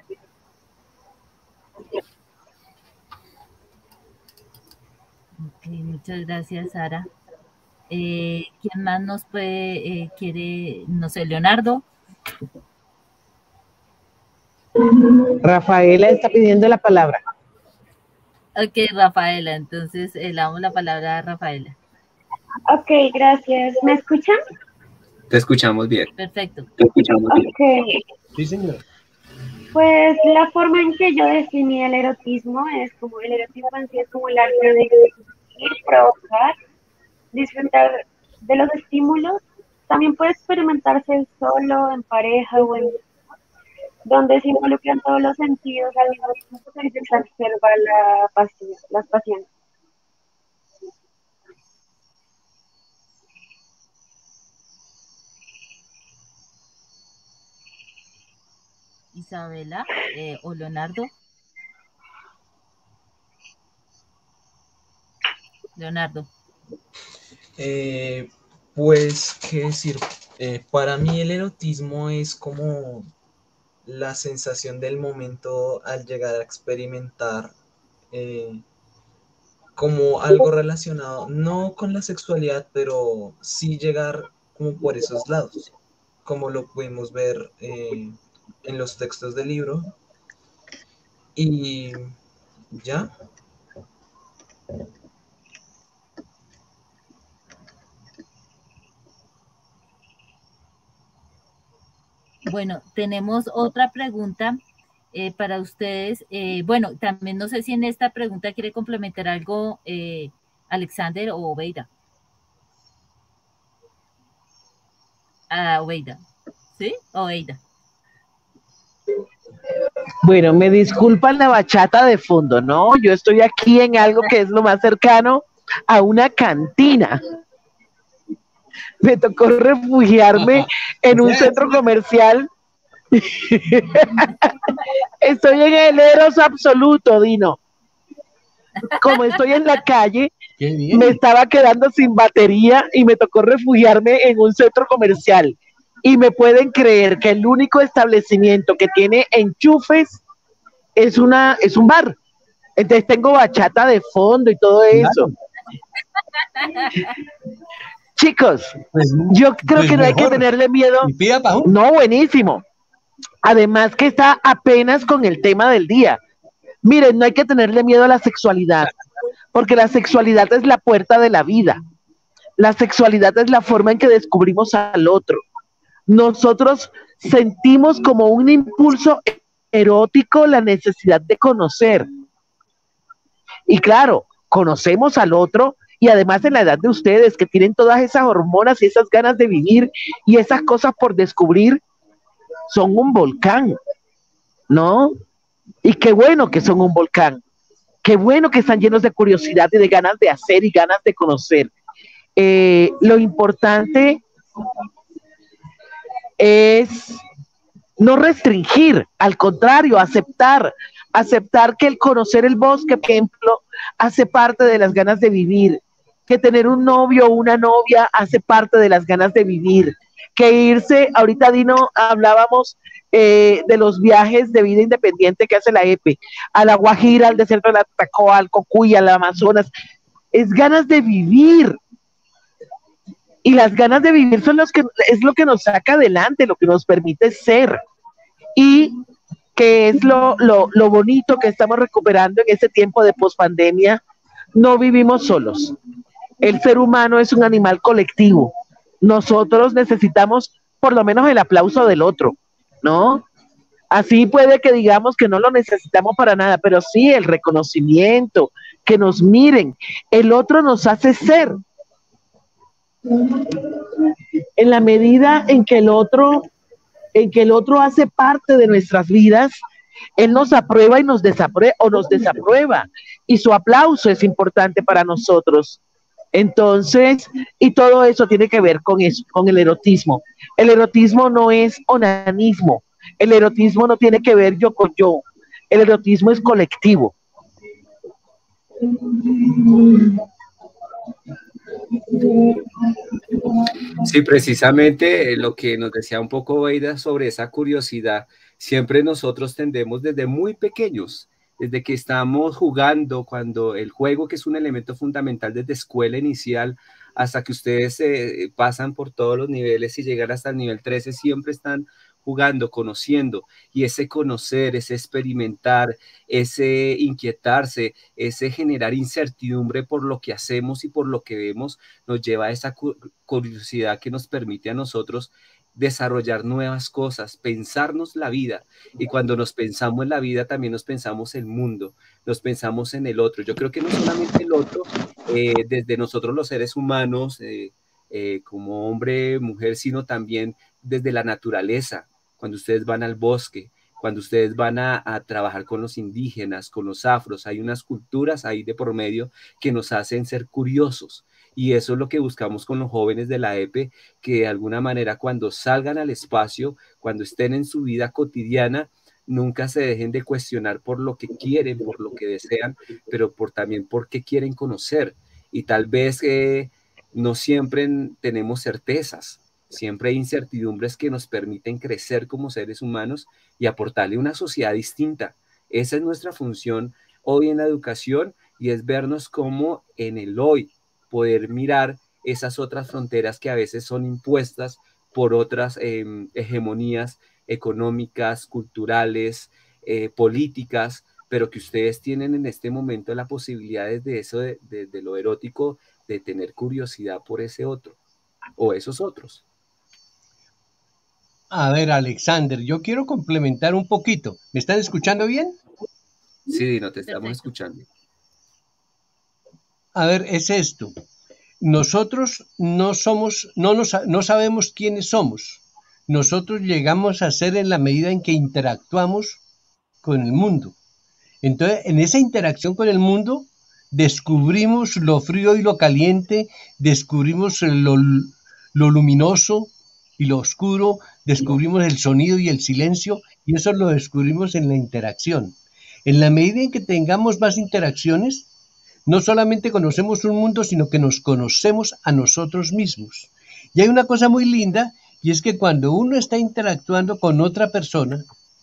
Ok, muchas gracias, Sara. ¿Quién más nos quiere, no sé, Leonardo? Rafaela está pidiendo la palabra. Ok, Rafaela, entonces le damos la palabra a Rafaela. Ok, gracias. ¿Me escuchan? Te escuchamos bien. Perfecto. Te escuchamos bien. Ok. Sí, señor. Pues la forma en que yo definí el erotismo es como el erotismo en sí es como el arte de ir, provocar, disfrutar de los estímulos. También puede experimentarse solo, en pareja o en donde se involucran todos los sentidos al mismo tiempo que se exacerba las pasiones. Isabela o Leonardo. Leonardo. Pues, ¿qué decir? Para mí el erotismo es como la sensación del momento al llegar a experimentar como algo relacionado, no con la sexualidad, pero sí llegar como por esos lados, como lo pudimos ver en los textos del libro. Y ya. Bueno, tenemos otra pregunta para ustedes. Bueno, también no sé si en esta pregunta quiere complementar algo Alexander o Obeida. Obeida. ¿Sí? Obeida. Bueno, me disculpan la bachata de fondo, ¿no? Yo estoy aquí en algo que es lo más cercano a una cantina. Me tocó refugiarme en un centro comercial. Estoy en el eros absoluto, Dino. Como estoy en la calle, me estaba quedando sin batería y me tocó refugiarme en un centro comercial. Y me pueden creer que el único establecimiento que tiene enchufes es un bar. Entonces tengo bachata de fondo y todo eso. Chicos, yo creo que no hay que tenerle miedo. No, buenísimo. Además que está apenas con el tema del día. Miren, no hay que tenerle miedo a la sexualidad, porque la sexualidad es la puerta de la vida. La sexualidad es la forma en que descubrimos al otro. Nosotros sentimos como un impulso erótico la necesidad de conocer. Y claro, conocemos al otro y además en la edad de ustedes que tienen todas esas hormonas y esas ganas de vivir y esas cosas por descubrir, son un volcán, ¿no? Y qué bueno que son un volcán, qué bueno que están llenos de curiosidad y de ganas de hacer y ganas de conocer. Lo importante es no restringir, al contrario, aceptar que el conocer el bosque, por ejemplo, hace parte de las ganas de vivir, que tener un novio o una novia hace parte de las ganas de vivir, que irse, ahorita Dino, hablábamos de los viajes de vida independiente que hace la EPE, a la Guajira, al desierto de la Tatacoa, al Cocuy, al Amazonas, es ganas de vivir. Y las ganas de vivir es lo que nos saca adelante, lo que nos permite ser. Y que es lo bonito que estamos recuperando en este tiempo de pospandemia. No vivimos solos. El ser humano es un animal colectivo. Nosotros necesitamos por lo menos el aplauso del otro, ¿no? Así puede que digamos que no lo necesitamos para nada, pero sí el reconocimiento, que nos miren. El otro nos hace ser. En la medida en que el otro hace parte de nuestras vidas, él nos aprueba y nos desaprueba, y su aplauso es importante para nosotros. Entonces, y todo eso tiene que ver con eso, con el erotismo. El erotismo no es onanismo. El erotismo no tiene que ver yo con yo. El erotismo es colectivo. Sí, precisamente lo que nos decía un poco Beida sobre esa curiosidad, siempre nosotros tendemos desde muy pequeños, desde que estamos jugando, cuando el juego, que es un elemento fundamental desde escuela inicial, hasta que ustedes pasan por todos los niveles y llegan hasta el nivel 13, siempre están jugando, conociendo, y ese conocer, ese experimentar, ese inquietarse, ese generar incertidumbre por lo que hacemos y por lo que vemos, nos lleva a esa curiosidad que nos permite a nosotros desarrollar nuevas cosas, pensarnos la vida. Y cuando nos pensamos en la vida, también nos pensamos el mundo, nos pensamos en el otro. Yo creo que no solamente el otro, desde nosotros los seres humanos, como hombre, mujer, sino también desde la naturaleza. Cuando ustedes van al bosque, cuando ustedes van a trabajar con los indígenas, con los afros, hay unas culturas ahí de por medio que nos hacen ser curiosos. Y eso es lo que buscamos con los jóvenes de la EPE, que de alguna manera cuando salgan al espacio, cuando estén en su vida cotidiana, nunca se dejen de cuestionar por lo que quieren, por lo que desean, pero también por qué quieren conocer. Y tal vez no siempre tenemos certezas, siempre hay incertidumbres que nos permiten crecer como seres humanos y aportarle una sociedad distinta. Esa es nuestra función hoy en la educación, y es vernos como en el hoy, poder mirar esas otras fronteras que a veces son impuestas por otras hegemonías económicas, culturales, políticas, pero que ustedes tienen en este momento la posibilidad de eso, de lo erótico, de tener curiosidad por ese otro o esos otros. A ver, Alexander, yo quiero complementar un poquito. ¿Me están escuchando bien? Sí, no te estamos escuchando. A ver, es esto. Nosotros no somos, no sabemos quiénes somos. Nosotros llegamos a ser en la medida en que interactuamos con el mundo. Entonces, en esa interacción con el mundo, descubrimos lo frío y lo caliente, descubrimos lo luminoso y lo oscuro, descubrimos el sonido y el silencio, y eso lo descubrimos en la interacción. En la medida en que tengamos más interacciones, no solamente conocemos un mundo, sino que nos conocemos a nosotros mismos. Y hay una cosa muy linda, y es que cuando uno está interactuando con otra persona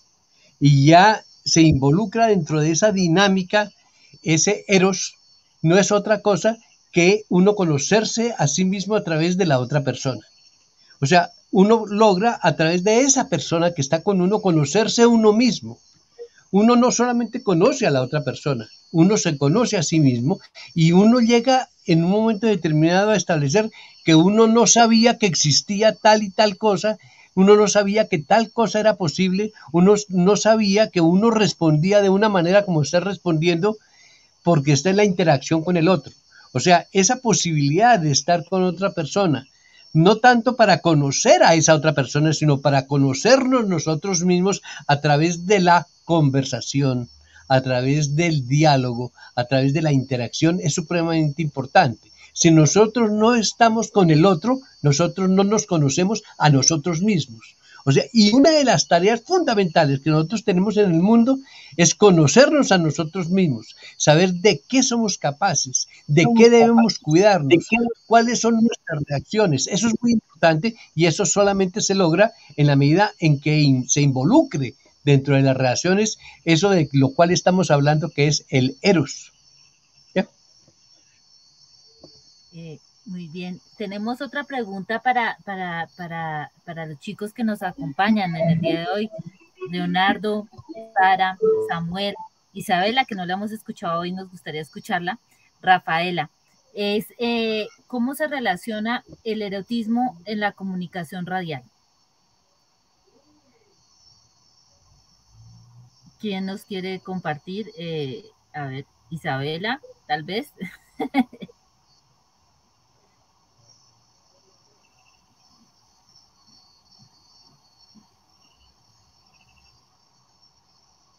y ya se involucra dentro de esa dinámica, ese eros no es otra cosa que uno conocerse a sí mismo a través de la otra persona. O sea, uno logra a través de esa persona que está con uno conocerse a uno mismo. Uno no solamente conoce a la otra persona, uno se conoce a sí mismo, y uno llega en un momento determinado a establecer que uno no sabía que existía tal y tal cosa, uno no sabía que tal cosa era posible, uno no sabía que uno respondía de una manera como está respondiendo porque está en la interacción con el otro. O sea, esa posibilidad de estar con otra persona, no tanto para conocer a esa otra persona, sino para conocernos nosotros mismos a través de la conversación, a través del diálogo, a través de la interacción, es supremamente importante. Si nosotros no estamos con el otro, nosotros no nos conocemos a nosotros mismos. O sea, y una de las tareas fundamentales que nosotros tenemos en el mundo es conocernos a nosotros mismos, saber de qué somos capaces, de qué debemos cuidarnos, cuáles son nuestras reacciones. Eso es muy importante, y eso solamente se logra en la medida en que se involucre dentro de las relaciones eso de lo cual estamos hablando, que es el eros. ¿Ya? Muy bien. Tenemos otra pregunta para los chicos que nos acompañan en el día de hoy. Leonardo, Sara, Samuel, Isabela, que no la hemos escuchado hoy, nos gustaría escucharla, Rafaela. Es ¿cómo se relaciona el erotismo en la comunicación radial? ¿Quién nos quiere compartir? A ver, Isabela, tal vez.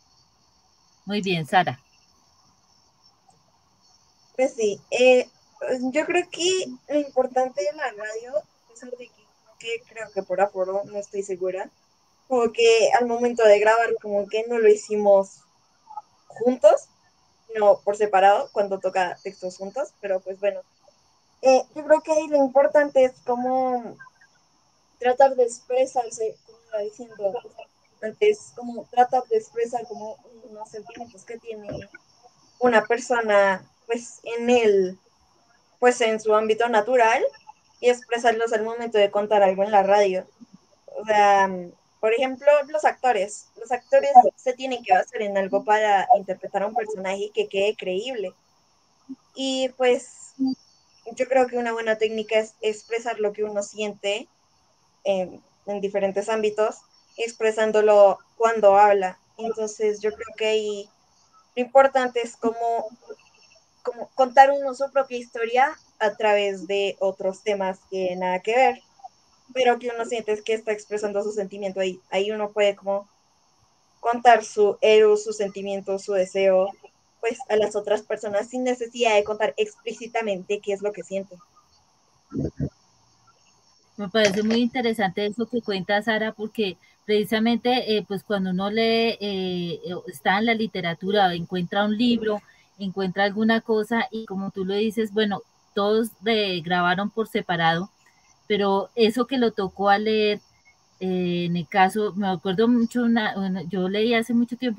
Muy bien, Sara. Pues sí, yo creo que lo importante de la radio, a pesar de que creo que por aforo, no estoy segura, como que al momento de grabar, como que no lo hicimos juntos, no por separado, cuando toca textos juntos, pero pues bueno, yo creo que ahí lo importante es como tratar de expresarse, como iba diciendo antes, como tratar de expresar como unos sentimientos que tiene una persona, pues pues en su ámbito natural y expresarlos al momento de contar algo en la radio. O sea, por ejemplo, los actores se tienen que basar en algo para interpretar a un personaje que quede creíble. Y pues yo creo que una buena técnica es expresar lo que uno siente en diferentes ámbitos, expresándolo cuando habla. Entonces yo creo que ahí lo importante es como contar uno su propia historia a través de otros temas que nada que ver, pero que uno siente es que está expresando su sentimiento ahí. Ahí uno puede como contar su eros, su sentimiento, su deseo, pues a las otras personas sin necesidad de contar explícitamente qué es lo que siente. Me parece muy interesante eso que cuenta Sara, porque precisamente pues cuando uno lee, está en la literatura, encuentra un libro, encuentra alguna cosa y como tú lo dices, bueno, todos grabaron por separado, pero eso que lo tocó a leer, en el caso, me acuerdo mucho, yo leí hace mucho tiempo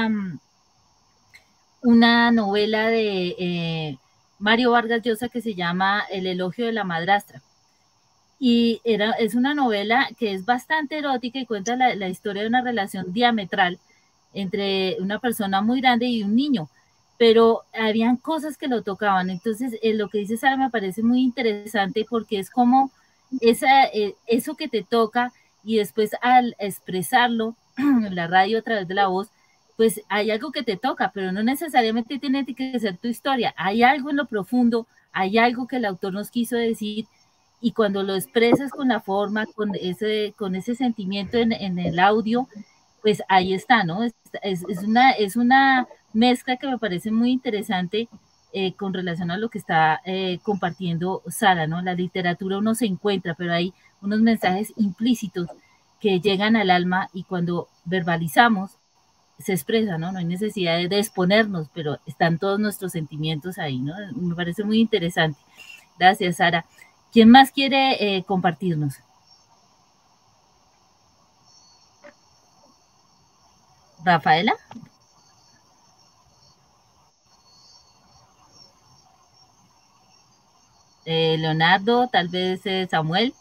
una novela de Mario Vargas Llosa que se llama El elogio de la madrastra. Y es una novela que es bastante erótica y cuenta la historia de una relación diametral entre una persona muy grande y un niño, pero habían cosas que lo tocaban. Entonces, lo que dice Sara me parece muy interesante porque es como eso que te toca y después al expresarlo en la radio a través de la voz, pues hay algo que te toca, pero no necesariamente tiene que ser tu historia. Hay algo en lo profundo, hay algo que el autor nos quiso decir y cuando lo expresas con la forma, con ese sentimiento en el audio, pues ahí está, ¿no? Es una mezcla que me parece muy interesante con relación a lo que está compartiendo Sara, ¿no? La literatura uno se encuentra, pero hay unos mensajes implícitos que llegan al alma y cuando verbalizamos se expresa, ¿no? No hay necesidad de exponernos, pero están todos nuestros sentimientos ahí, ¿no? Me parece muy interesante. Gracias, Sara. ¿Quién más quiere compartirnos? ¿Rafaela? Leonardo, tal vez Samuel.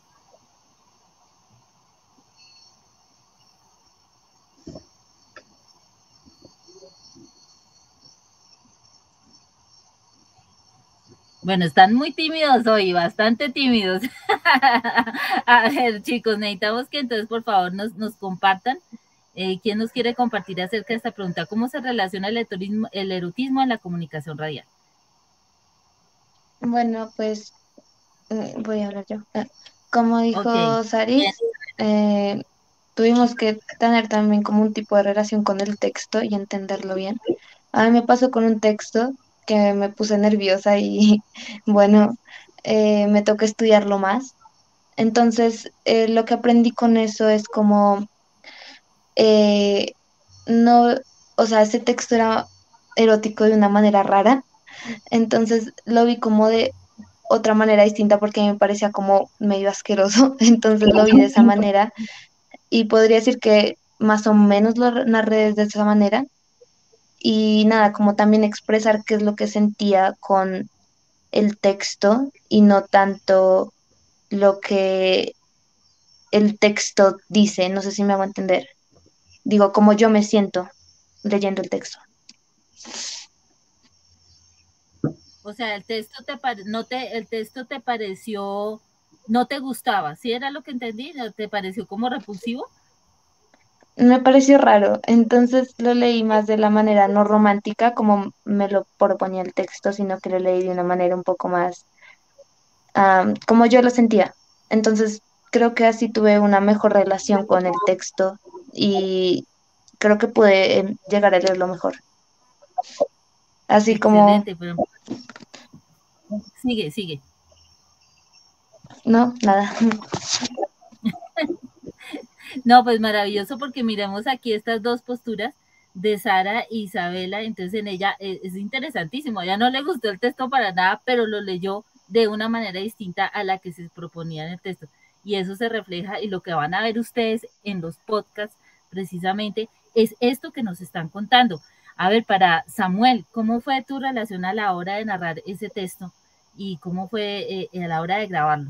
Bueno, están muy tímidos hoy, bastante tímidos. A ver, chicos, necesitamos que entonces por favor nos compartan. ¿Quién nos quiere compartir acerca de esta pregunta? ¿Cómo se relaciona el erotismo en la comunicación radial? Bueno, pues voy a hablar yo. Como dijo Ok. Saris, tuvimos que tener también como un tipo de relación con el texto y entenderlo bien. A mí me pasó con un texto que me puse nerviosa y bueno, me toca estudiarlo más. Entonces, lo que aprendí con eso es como, eh, no, o sea, ese texto era erótico de una manera rara, entonces lo vi como de otra manera distinta porque me parecía como medio asqueroso, entonces lo vi de esa manera y podría decir que más o menos lo narré de esa manera y nada, como también expresar qué es lo que sentía con el texto y no tanto lo que el texto dice, no sé si me hago entender. Digo, como yo me siento leyendo el texto. O sea, el texto te pareció, no te gustaba, ¿sí era lo que entendí? ¿No te pareció como repulsivo? Me pareció raro, entonces lo leí más de la manera no romántica como me lo proponía el texto, sino que lo leí de una manera un poco más como yo lo sentía. Entonces creo que así tuve una mejor relación con el texto y creo que pude llegar a leerlo mejor. Así como, Excelente, pero Sigue. No, nada. No, pues maravilloso porque miremos aquí estas dos posturas de Sara e Isabela, entonces en ella es interesantísimo, a ella no le gustó el texto para nada, pero lo leyó de una manera distinta a la que se proponía en el texto, y eso se refleja, y lo que van a ver ustedes en los podcasts precisamente es esto que nos están contando. A ver, para Samuel, ¿cómo fue tu relación a la hora de narrar ese texto y cómo fue a la hora de grabarlo?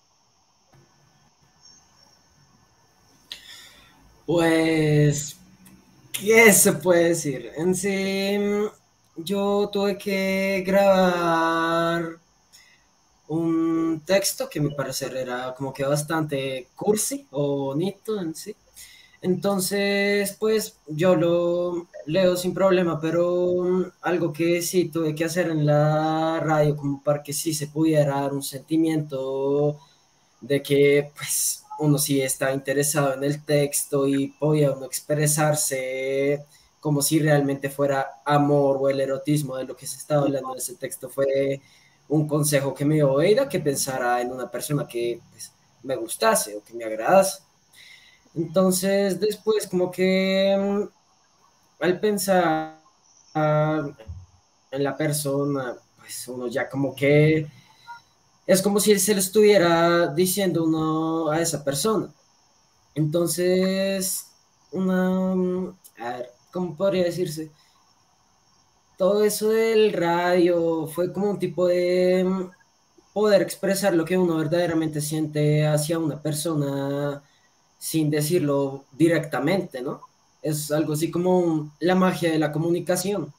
Pues, ¿qué se puede decir? En sí, yo tuve que grabar un texto que a mi parecer era como que bastante cursi o bonito en sí. Entonces, pues yo lo leo sin problema, pero algo que sí tuve que hacer en la radio como para que sí se pudiera dar un sentimiento de que pues uno sí está interesado en el texto y podía uno expresarse como si realmente fuera amor o el erotismo de lo que se estaba hablando en ese texto. Fue un consejo que me dio Eida, que pensara en una persona que pues, me gustase o que me agradase. Entonces, después, como que al pensar en la persona, pues uno ya como que es como si se le estuviera diciendo uno a esa persona. Entonces, a ver, ¿cómo podría decirse? Todo eso del radio fue como un tipo de poder expresar lo que uno verdaderamente siente hacia una persona sin decirlo directamente, ¿no? Es algo así como la magia de la comunicación.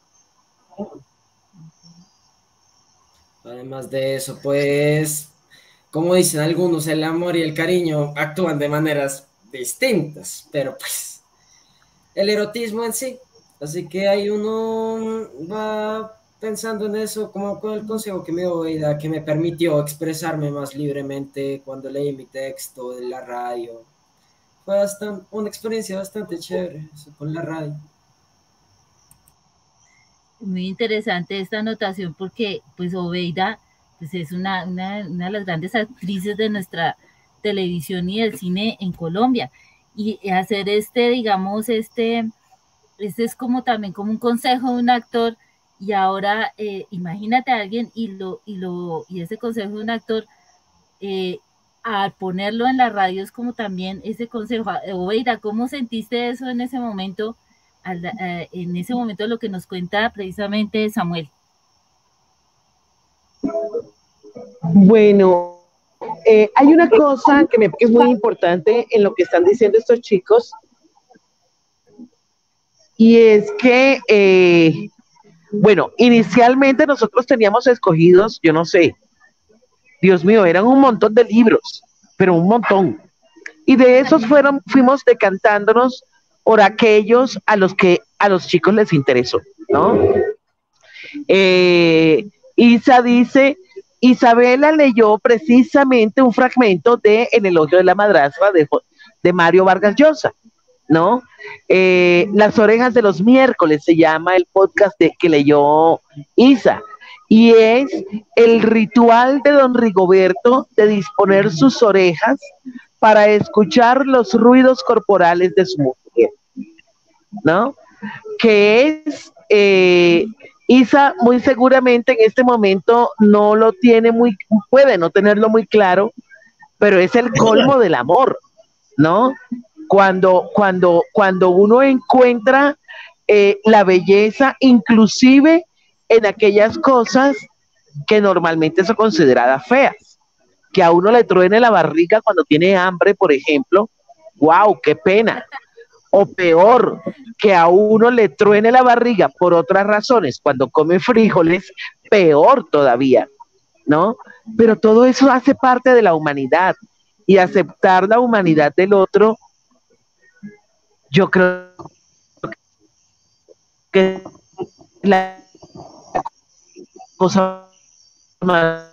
Además de eso, pues, como dicen algunos, el amor y el cariño actúan de maneras distintas, pero pues, el erotismo en sí. Así que ahí uno va pensando en eso, como con el consejo que me dio Eida, que me permitió expresarme más libremente cuando leí mi texto de la radio. Fue una experiencia bastante chévere eso, con la radio. Muy interesante esta anotación porque pues Obeida pues, es una de las grandes actrices de nuestra televisión y del cine en Colombia, y hacer digamos, este es como también como un consejo de un actor, y ahora imagínate a alguien y ese consejo de un actor al ponerlo en la radio es como también ese consejo. Obeida, ¿cómo sentiste eso en ese momento? En ese momento lo que nos cuenta precisamente Samuel. Bueno, hay una cosa que es muy importante en lo que están diciendo estos chicos, y es que, bueno, inicialmente nosotros teníamos escogidos, yo no sé, Dios mío, eran un montón de libros, pero un montón. Y de esos fuimos decantándonos por aquellos a los que a los chicos les interesó, ¿no? Isa dice, Isabela leyó precisamente un fragmento de En el ojo de la madrastra de Mario Vargas Llosa, ¿no? Las orejas de los miércoles se llama el podcast que leyó Isa, y es el ritual de don Rigoberto de disponer sus orejas para escuchar los ruidos corporales de su mujer, ¿no? Que es, Isa muy seguramente en este momento no lo tiene puede no tenerlo muy claro, pero es el colmo del amor, ¿no? Cuando uno encuentra la belleza, inclusive en aquellas cosas que normalmente son consideradas feas, que a uno le truene la barriga cuando tiene hambre, por ejemplo, wow, qué pena. O peor, que a uno le truene la barriga por otras razones cuando come frijoles, peor todavía, ¿no? Pero todo eso hace parte de la humanidad, y aceptar la humanidad del otro, yo creo que es la cosa más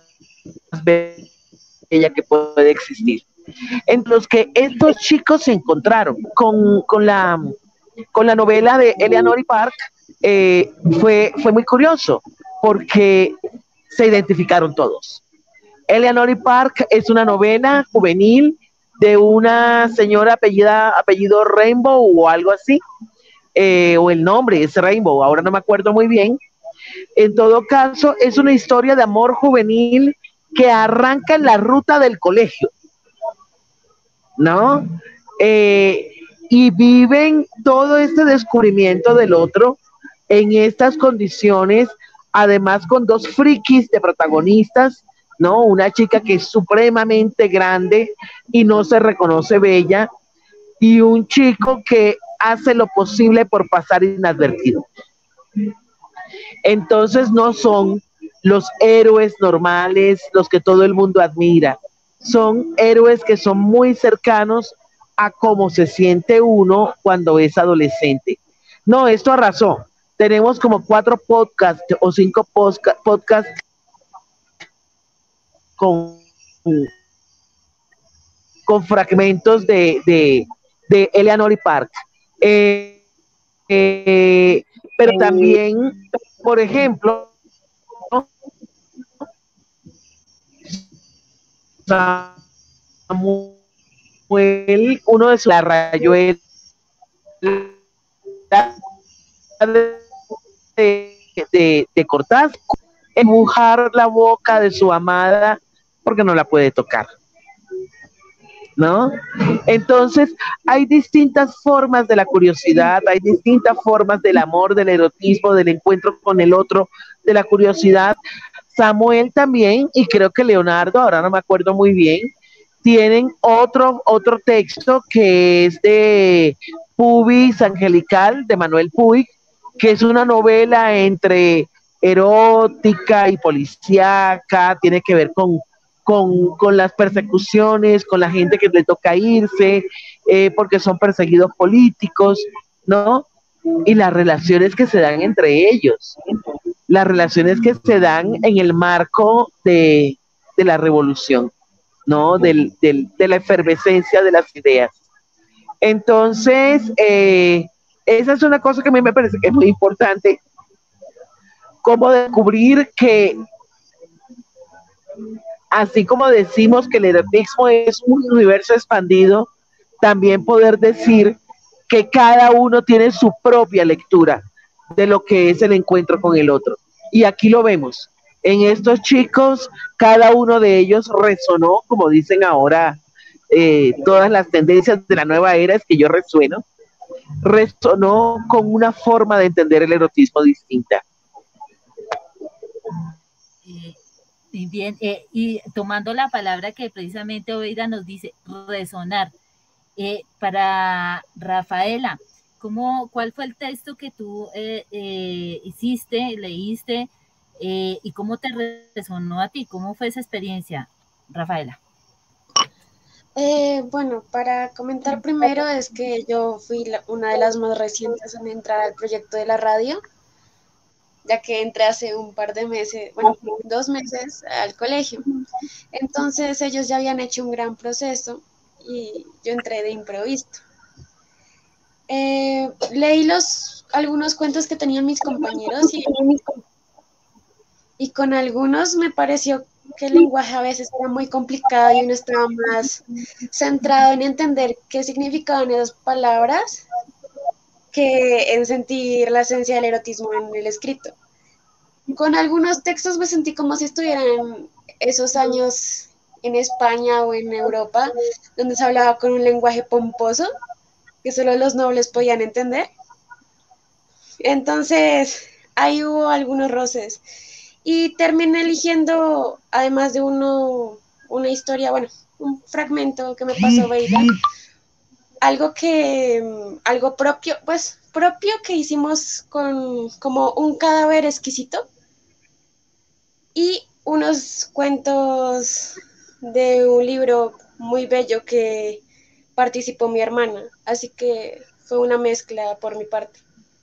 bella que puede existir. En los que estos chicos se encontraron con la novela de Eleanor y Park, fue muy curioso, porque se identificaron todos. Eleanor Park es una novela juvenil de una señora apellido Rainbow o algo así, o el nombre es Rainbow, ahora no me acuerdo muy bien. En todo caso, es una historia de amor juvenil que arranca en la ruta del colegio, ¿no? Y viven todo este descubrimiento del otro en estas condiciones, además con dos frikis de protagonistas, ¿no? Una chica que es supremamente grande y no se reconoce bella, y un chico que hace lo posible por pasar inadvertido. Entonces no son los héroes normales, los que todo el mundo admira, son héroes que son muy cercanos a cómo se siente uno cuando es adolescente. No, esto arrasó. Tenemos como 4 podcasts o 5 podcasts con fragmentos de Eleanor Park. Pero también, por ejemplo, Samuel, uno de sus rayuelas de Cortázar, empujar la boca de su amada porque no la puede tocar, ¿no? Entonces, hay distintas formas de la curiosidad, hay distintas formas del amor, del erotismo, del encuentro con el otro, de la curiosidad. Samuel también, y creo que Leonardo, ahora no me acuerdo muy bien, tienen otro texto que es de Pubis Angelical, de Manuel Puig, que es una novela entre erótica y policíaca, tiene que ver con las persecuciones, con la gente que le toca irse, porque son perseguidos políticos, ¿no? Y las relaciones que se dan entre ellos, las relaciones que se dan en el marco de la revolución, ¿no? De la efervescencia de las ideas. Entonces, esa es una cosa que a mí me parece que es muy importante, cómo descubrir que así como decimos que el erotismo es un universo expandido, también poder decir que cada uno tiene su propia lectura de lo que es el encuentro con el otro. Y aquí lo vemos. En estos chicos, cada uno de ellos resonó, como dicen ahora todas las tendencias de la nueva era, es que yo resueno, resonó con una forma de entender el erotismo distinta. Bien, y tomando la palabra que precisamente Oveida nos dice, resonar, para Rafaela, ¿cuál fue el texto que tú hiciste, leíste, y cómo te resonó a ti? ¿Cómo fue esa experiencia, Rafaela? Bueno, para comentar primero es que yo fui una de las más recientes en entrar al proyecto de la radio, ya que entré hace un par de meses, bueno, 2 meses al colegio. Entonces ellos ya habían hecho un gran proceso y yo entré de improviso. Leí algunos cuentos que tenían mis compañeros y con algunos me pareció que el lenguaje a veces era muy complicado y uno estaba más centrado en entender qué significaban esas palabras que en sentir la esencia del erotismo en el escrito. Con algunos textos me sentí como si estuviera en esos años en España o en Europa, donde se hablaba con un lenguaje pomposo que solo los nobles podían entender. Entonces, ahí hubo algunos roces. Y terminé eligiendo, además de una historia, bueno, un fragmento que me pasó Beida, algo propio, pues propio que hicimos con como un cadáver exquisito y unos cuentos de un libro muy bello que participó mi hermana, así que fue una mezcla por mi parte.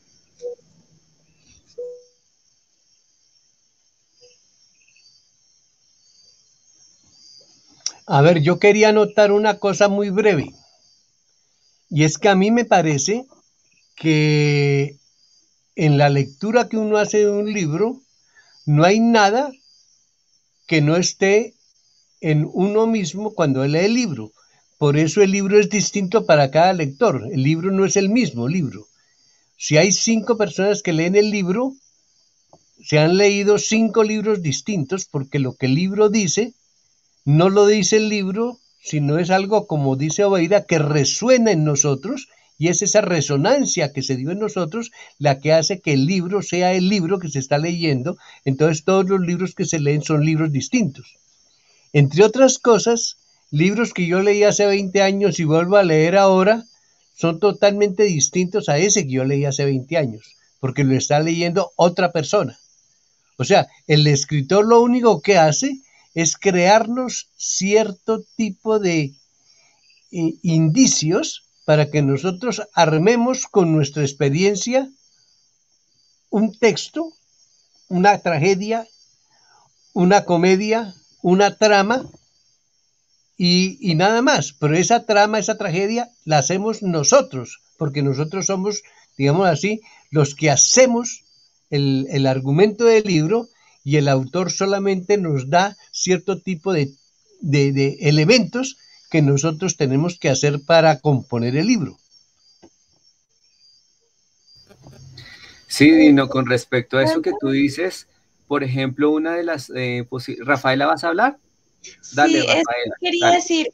A ver, yo quería anotar una cosa muy breve, y es que a mí me parece que en la lectura que uno hace de un libro, no hay nada que no esté en uno mismo cuando lee el libro. Por eso el libro es distinto para cada lector. El libro no es el mismo libro. Si hay 5 personas que leen el libro, se han leído 5 libros distintos, porque lo que el libro dice no lo dice el libro, sino es algo, como dice Obeida, que resuena en nosotros, y es esa resonancia que se dio en nosotros la que hace que el libro sea el libro que se está leyendo. Entonces todos los libros que se leen son libros distintos. Entre otras cosas, libros que yo leí hace 20 años y vuelvo a leer ahora son totalmente distintos a ese que yo leí hace 20 años, porque lo está leyendo otra persona. O sea, el escritor lo único que hace es crearnos cierto tipo de indicios para que nosotros armemos con nuestra experiencia un texto, una tragedia, una comedia, una trama y nada más. Pero esa trama, esa tragedia la hacemos nosotros, porque nosotros somos, digamos así, los que hacemos el argumento del libro, y el autor solamente nos da cierto tipo de elementos que nosotros tenemos que hacer para componer el libro. Sí, Dino, con respecto a eso que tú dices, por ejemplo, una de las... Rafaela, ¿vas a hablar? Dale, Sí, Rafaela. Quería decir,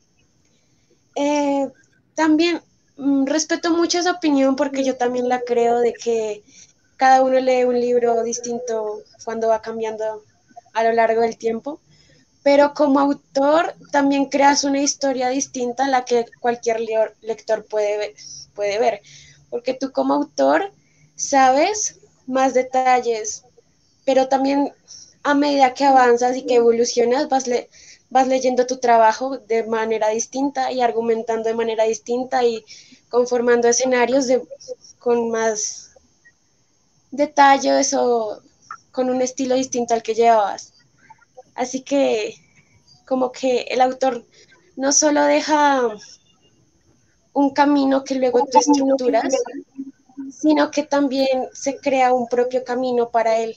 también respeto mucho esa opinión porque yo también la creo de que cada uno lee un libro distinto cuando va cambiando a lo largo del tiempo, pero como autor también creas una historia distinta a la que cualquier lector puede ver, porque tú como autor sabes más detalles, pero también a medida que avanzas y que evolucionas vas leyendo tu trabajo de manera distinta y argumentando de manera distinta y conformando escenarios con más detalles o con un estilo distinto al que llevabas. Así que como que el autor no solo deja un camino que luego tú estructuras, sino que también se crea un propio camino para él.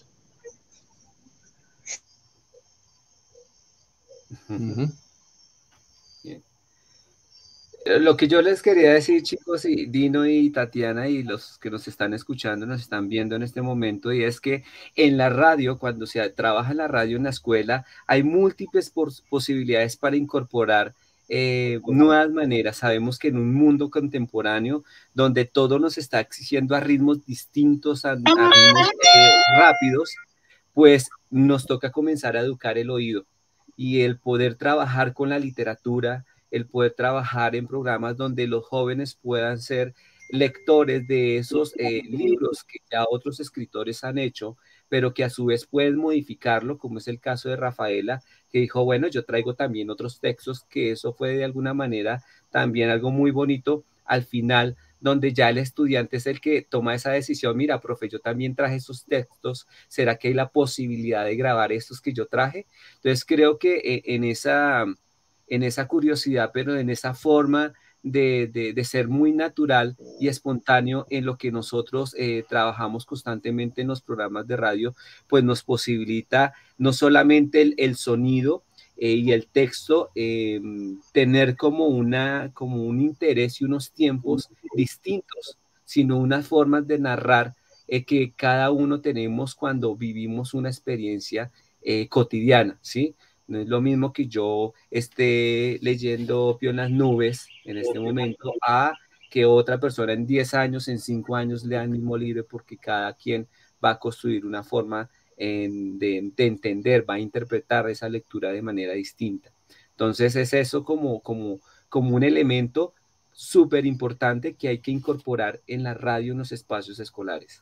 Bien. Lo que yo les quería decir, chicos, y Dino y Tatiana y los que nos están escuchando, nos están viendo en este momento, y es que en la radio, cuando se trabaja en la radio en la escuela, hay múltiples posibilidades para incorporar nuevas maneras. Sabemos que en un mundo contemporáneo donde todo nos está exigiendo a ritmos distintos, a ritmos rápidos, pues nos toca comenzar a educar el oído y el poder trabajar con la literatura, el poder trabajar en programas donde los jóvenes puedan ser lectores de esos libros que ya otros escritores han hecho, pero que a su vez pueden modificarlo, como es el caso de Rafaela, que dijo, bueno, yo traigo también otros textos, que eso fue de alguna manera también algo muy bonito al final, donde ya el estudiante es el que toma esa decisión. Mira, profe, yo también traje esos textos, ¿será que hay la posibilidad de grabar estos que yo traje? Entonces creo que en esa curiosidad, pero en esa forma de ser muy natural y espontáneo en lo que nosotros trabajamos constantemente en los programas de radio, pues nos posibilita no solamente el sonido y el texto, tener como un interés y unos tiempos distintos, sino unas formas de narrar que cada uno tenemos cuando vivimos una experiencia cotidiana, ¿sí? No es lo mismo que yo esté leyendo Pío en las nubes en este momento a que otra persona en 10 años, en 5 años lea el mismo libro, porque cada quien va a construir una forma de entender, va a interpretar esa lectura de manera distinta. Entonces es eso como un elemento súper importante que hay que incorporar en la radio, en los espacios escolares.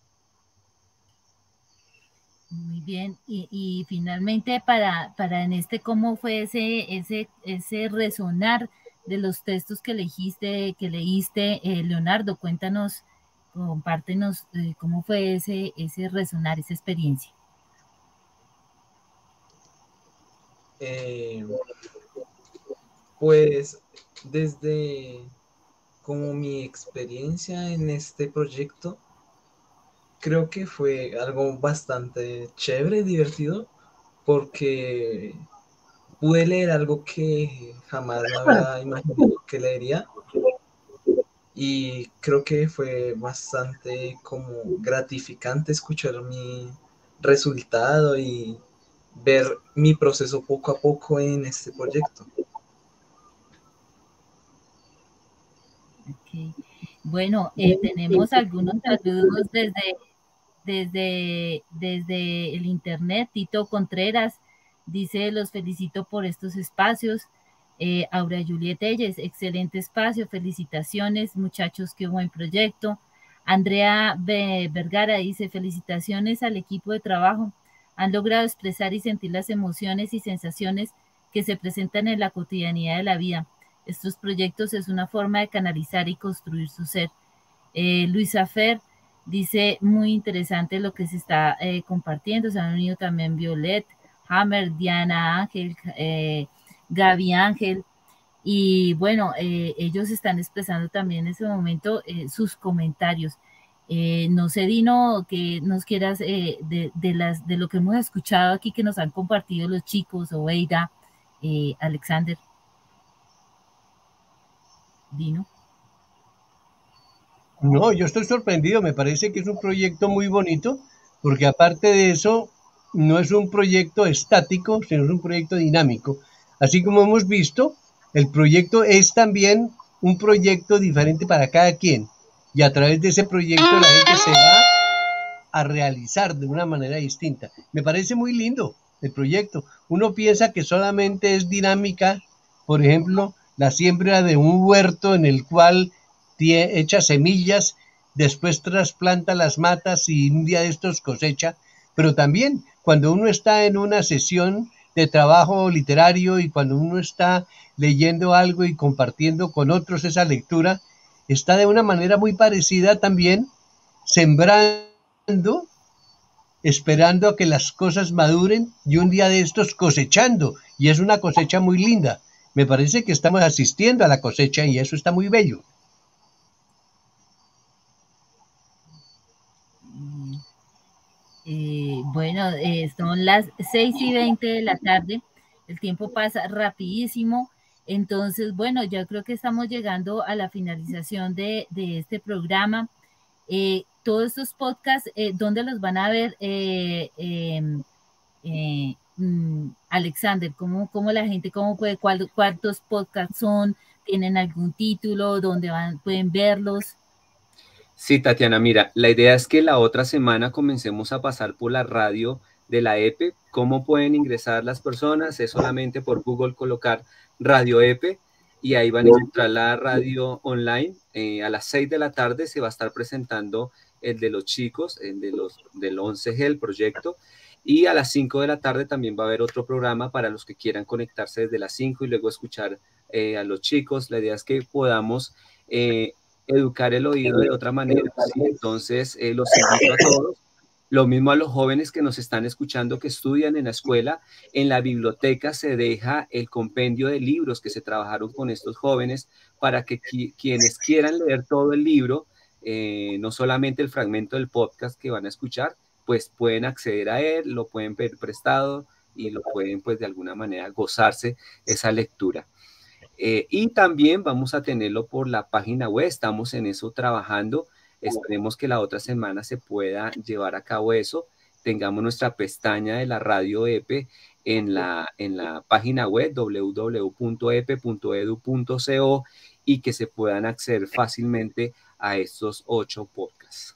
Muy bien, y finalmente para en ¿cómo fue ese resonar de los textos que leíste, Leonardo? Cuéntanos, compártenos cómo fue ese resonar, esa experiencia. Pues desde como mi experiencia en este proyecto, creo que fue algo bastante chévere, divertido, porque pude leer algo que jamás me había imaginado que leería, y creo que fue bastante como gratificante escuchar mi resultado y ver mi proceso poco a poco en este proyecto. Okay. Bueno, tenemos algunos saludos desde el internet. Tito Contreras dice: los felicito por estos espacios. Aura Juliet Telles, excelente espacio, felicitaciones muchachos, qué buen proyecto. Andrea Vergara dice: felicitaciones al equipo de trabajo, han logrado expresar y sentir las emociones y sensaciones que se presentan en la cotidianidad de la vida. Estos proyectos es una forma de canalizar y construir su ser. Luisa Fer dice: muy interesante lo que se está compartiendo. Se han unido también Violet, Hammer, Diana Ángel, Gaby Ángel. Y bueno, ellos están expresando también en ese momento sus comentarios. No sé, Dino, que nos quieras de lo que hemos escuchado aquí que nos han compartido los chicos, Oveida, Alexander. Dino. No, yo estoy sorprendido, me parece que es un proyecto muy bonito, porque aparte de eso, no es un proyecto estático, sino es un proyecto dinámico. Así como hemos visto, el proyecto es también un proyecto diferente para cada quien, y a través de ese proyecto la gente se va a realizar de una manera distinta. Me parece muy lindo el proyecto. Uno piensa que solamente es dinámica, por ejemplo, la siembra de un huerto en el cual echa semillas, después trasplanta las matas y un día de estos cosecha, pero también cuando uno está en una sesión de trabajo literario y cuando uno está leyendo algo y compartiendo con otros esa lectura, está de una manera muy parecida también sembrando, esperando a que las cosas maduren y un día de estos cosechando, y es una cosecha muy linda. Me parece que estamos asistiendo a la cosecha y eso está muy bello. Bueno, son las 6:20 de la tarde, el tiempo pasa rapidísimo, entonces, bueno, yo creo que estamos llegando a la finalización de este programa. Todos estos podcasts, ¿dónde los van a ver? Alexander, ¿cómo la gente, cómo puede, cuántos podcasts son? ¿Tienen algún título? ¿Dónde pueden verlos? Sí, Tatiana, mira, la idea es que la otra semana comencemos a pasar por la radio de la EPE. ¿Cómo pueden ingresar las personas? Es solamente por Google colocar Radio EPE y ahí van a encontrar la radio online. A las 6 de la tarde se va a estar presentando el de los chicos, el del 11G, el proyecto. Y a las 5 de la tarde también va a haber otro programa para los que quieran conectarse desde las 5 y luego escuchar a los chicos. La idea es que podamos educar el oído de otra manera, ¿sí? Entonces, los invito a todos, lo mismo a los jóvenes que nos están escuchando, que estudian en la escuela. En la biblioteca se deja el compendio de libros que se trabajaron con estos jóvenes para que quienes quieran leer todo el libro, no solamente el fragmento del podcast que van a escuchar, pues pueden acceder a él, lo pueden ver prestado y lo pueden, pues, de alguna manera gozarse esa lectura. Y también vamos a tenerlo por la página web, estamos en eso trabajando, esperemos que la otra semana se pueda llevar a cabo eso, tengamos nuestra pestaña de la radio EPE en la página web www.epe.edu.co y que se puedan acceder fácilmente a estos 8 podcasts.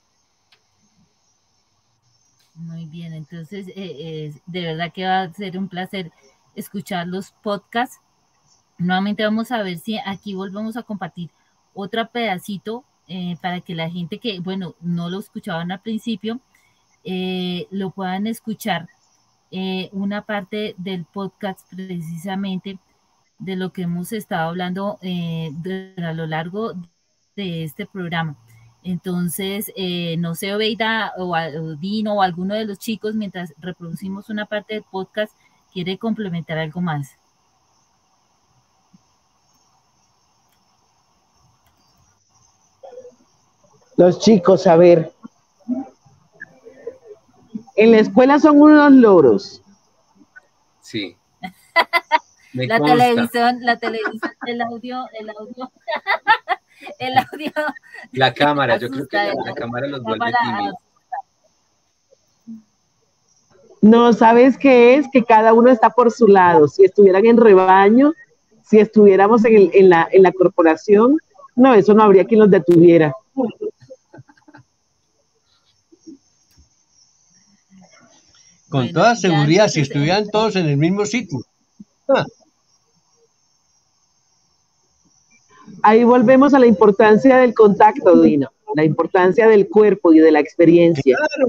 Muy bien, entonces de verdad que va a ser un placer escuchar los podcasts. Nuevamente vamos a ver si aquí volvemos a compartir otro pedacito para que la gente que, bueno, no lo escuchaban al principio, lo puedan escuchar, una parte del podcast precisamente de lo que hemos estado hablando a lo largo de este programa. Entonces, no sé, Oveida o Dino o alguno de los chicos, mientras reproducimos una parte del podcast, quiere complementar algo más. Los chicos, a ver, en la escuela son unos loros. Sí. Me La consta. televisión, el audio, el audio. La cámara, yo creo que asusta, la cámara los vuelve cámara, tímidos. No, ¿sabes qué es? Que cada uno está por su lado. Si estuvieran en rebaño, si estuviéramos en la corporación, no, eso no habría quien los detuviera. Con Bueno, toda ya seguridad, si entonces, estuvieran todos en el mismo sitio. Ah, Ahí volvemos a la importancia del contacto, Dino, la importancia del cuerpo y de la experiencia. claro.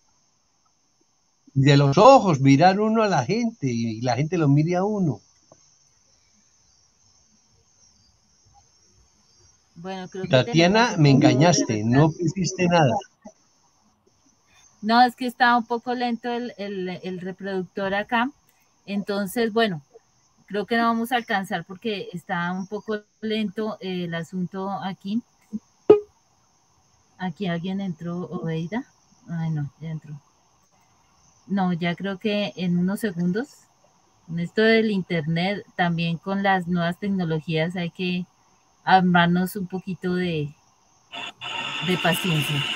De los ojos, mirar uno a la gente y la gente lo mire a uno. bueno, creo que tenemos Tatiana, un me poco de engañaste, retraso. no pusiste nada. No, es que estaba un poco lento el reproductor acá. Entonces, bueno, creo que no vamos a alcanzar porque está un poco lento el asunto aquí. Aquí alguien entró, Oveida. Ay, no, ya entró. No, ya creo que en unos segundos. En esto del internet, también con las nuevas tecnologías hay que armarnos un poquito de paciencia.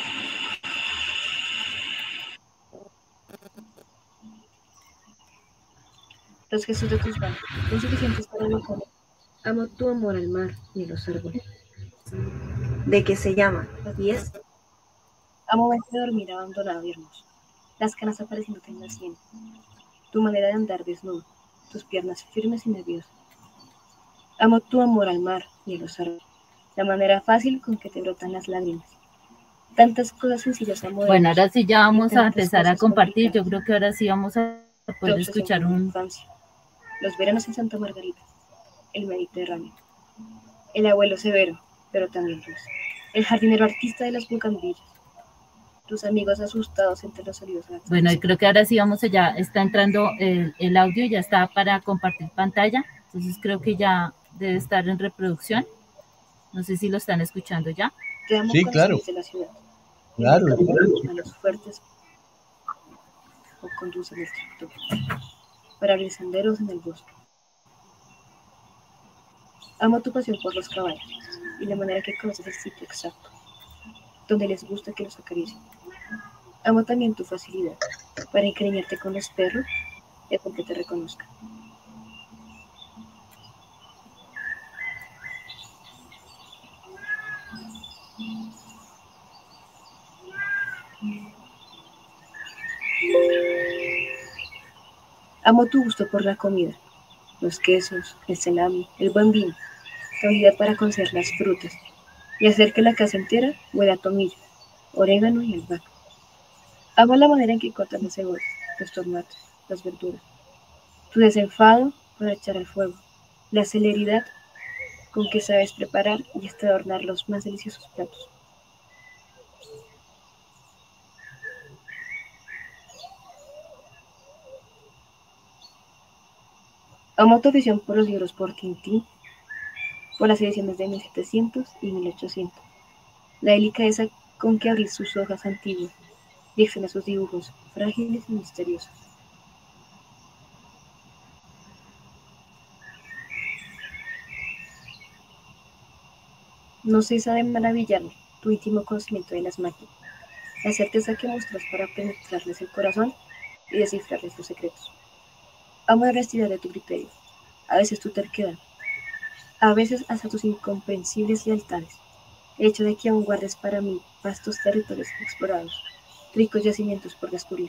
Los gestos de tus manos son suficientes para evocar. Amo tu amor al mar y a los árboles. ¿De qué se llama? ¿10? Amo verte dormir abandonado y hermoso. Las canas apareciéndote en la sien. Tu manera de andar desnudo. Tus piernas firmes y nerviosas. Amo tu amor al mar y a los árboles. La manera fácil con que te brotan las lágrimas. Tantas cosas sencillas amo de Bueno, ellos, ahora sí ya y vamos a tantas empezar a cosas compartir. Yo complicadas. creo que ahora sí vamos a Tu poder obsesión escuchar con mi un... infancia. Los veranos en Santa Margarita. El Mediterráneo. El abuelo severo, pero también dulce. El jardinero artista de las bugambillas. Tus amigos asustados entre los olivos. Bueno, y creo que ahora sí vamos ya está entrando el audio, ya está para compartir pantalla. Entonces creo que ya debe estar en reproducción. No sé si lo están escuchando ya. Te amo Sí, con claro. los de la ciudad. Claro. A los fuertes o conducen el tractor para abrir senderos en el bosque. Amo tu pasión por los caballos y la manera que conoces el sitio exacto donde les gusta que los acaricien. Amo también tu facilidad para encariñarte con los perros y con que te reconozcan. Amo tu gusto por la comida, los quesos, el salami, el buen vino, tu habilidad para conocer las frutas y hacer que la casa entera huela a tomillo, orégano y albahaca. Amo la manera en que cortas las cebollas, los tomates, las verduras, tu desenfado para echar al fuego, la celeridad con que sabes preparar y hasta adornar los más deliciosos platos. Amo tu afición por los libros por Tintín, por las ediciones de 1700 y 1800, la delicadeza con que abrís sus hojas antiguas y extiende sus dibujos frágiles y misteriosos. No cesa de maravillarme tu íntimo conocimiento de las máquinas, la certeza que muestras para penetrarles el corazón y descifrarles sus secretos. Amo la honestidad de tu criterio, a veces tu terquedad, a veces hasta tus incomprensibles lealtades, el hecho de que aún guardes para mí vastos territorios inexplorados, ricos yacimientos por descubrir.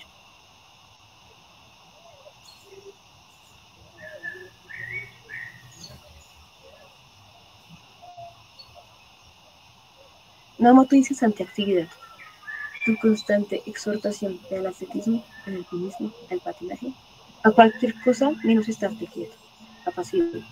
No amo tu incesante actividad, tu constante exhortación al ascetismo, al alpinismo, al patinaje, a cualquier cosa menos estarte quieto, apacible.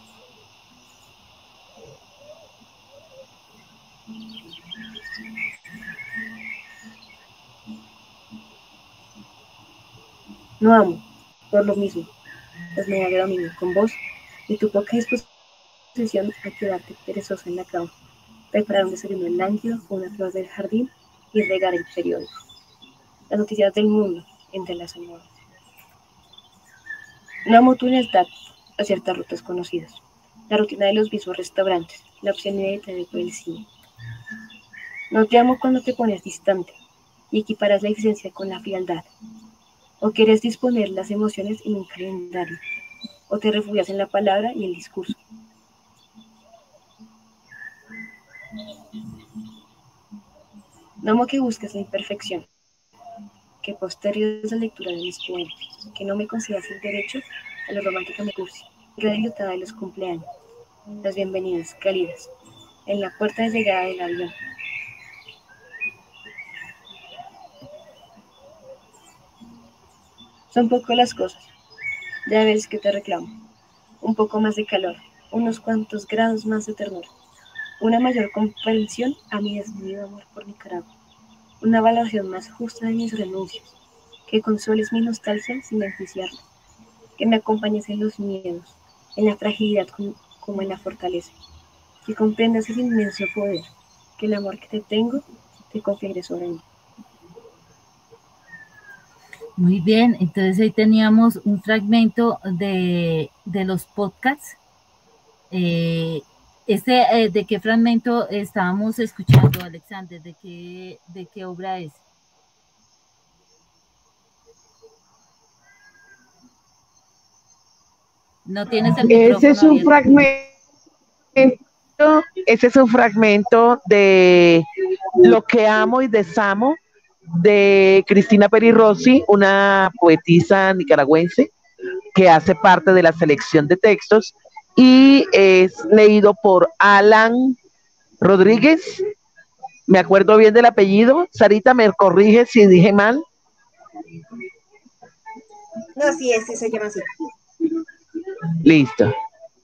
No amo, por lo mismo, las medidas de dominio con vos y tu poca disposición a quedarte perezosa en la cama, preparar un desayuno lánguido con una flor del jardín y regar el periódico. Las noticias del mundo entre las almohadas. No amo tu lealtad a ciertas rutas conocidas. La rutina de los mismos restaurantes, la opción inevitable por el cine. No te amo cuando te pones distante y equiparas la exigencia con la frialdad. O quieres disponer las emociones en un calendario, o te refugias en la palabra y el discurso. No amo que busques la imperfección, que postergues la lectura de mis poemas, que no me concedas el derecho a lo románticamente cursi, la dilutada de los cumpleaños, las bienvenidas cálidas, en la puerta de llegada del avión. Son poco las cosas, ya ves que te reclamo. Un poco más de calor, unos cuantos grados más de ternura, una mayor comprensión a mi desmedido amor por Nicaragua, una valoración más justa de mis renuncias, que consueles mi nostalgia sin enjuiciarla, que me acompañes en los miedos, en la fragilidad como en la fortaleza, que comprendas el inmenso poder, que el amor que te tengo te confiere sobre mí. Muy bien, entonces ahí teníamos un fragmento de los podcasts. ¿De qué fragmento estábamos escuchando, Alexander? ¿De qué obra es? No tienes el micrófono Ese es un abierto. ese es un fragmento de Lo que amo y desamo de Cristina Peri Rossi, una poetisa nicaragüense que hace parte de la selección de textos y es leído por Alan Rodríguez. Me acuerdo bien del apellido. Sarita, me corrige si dije mal. No, sí, ese se llama así. Listo.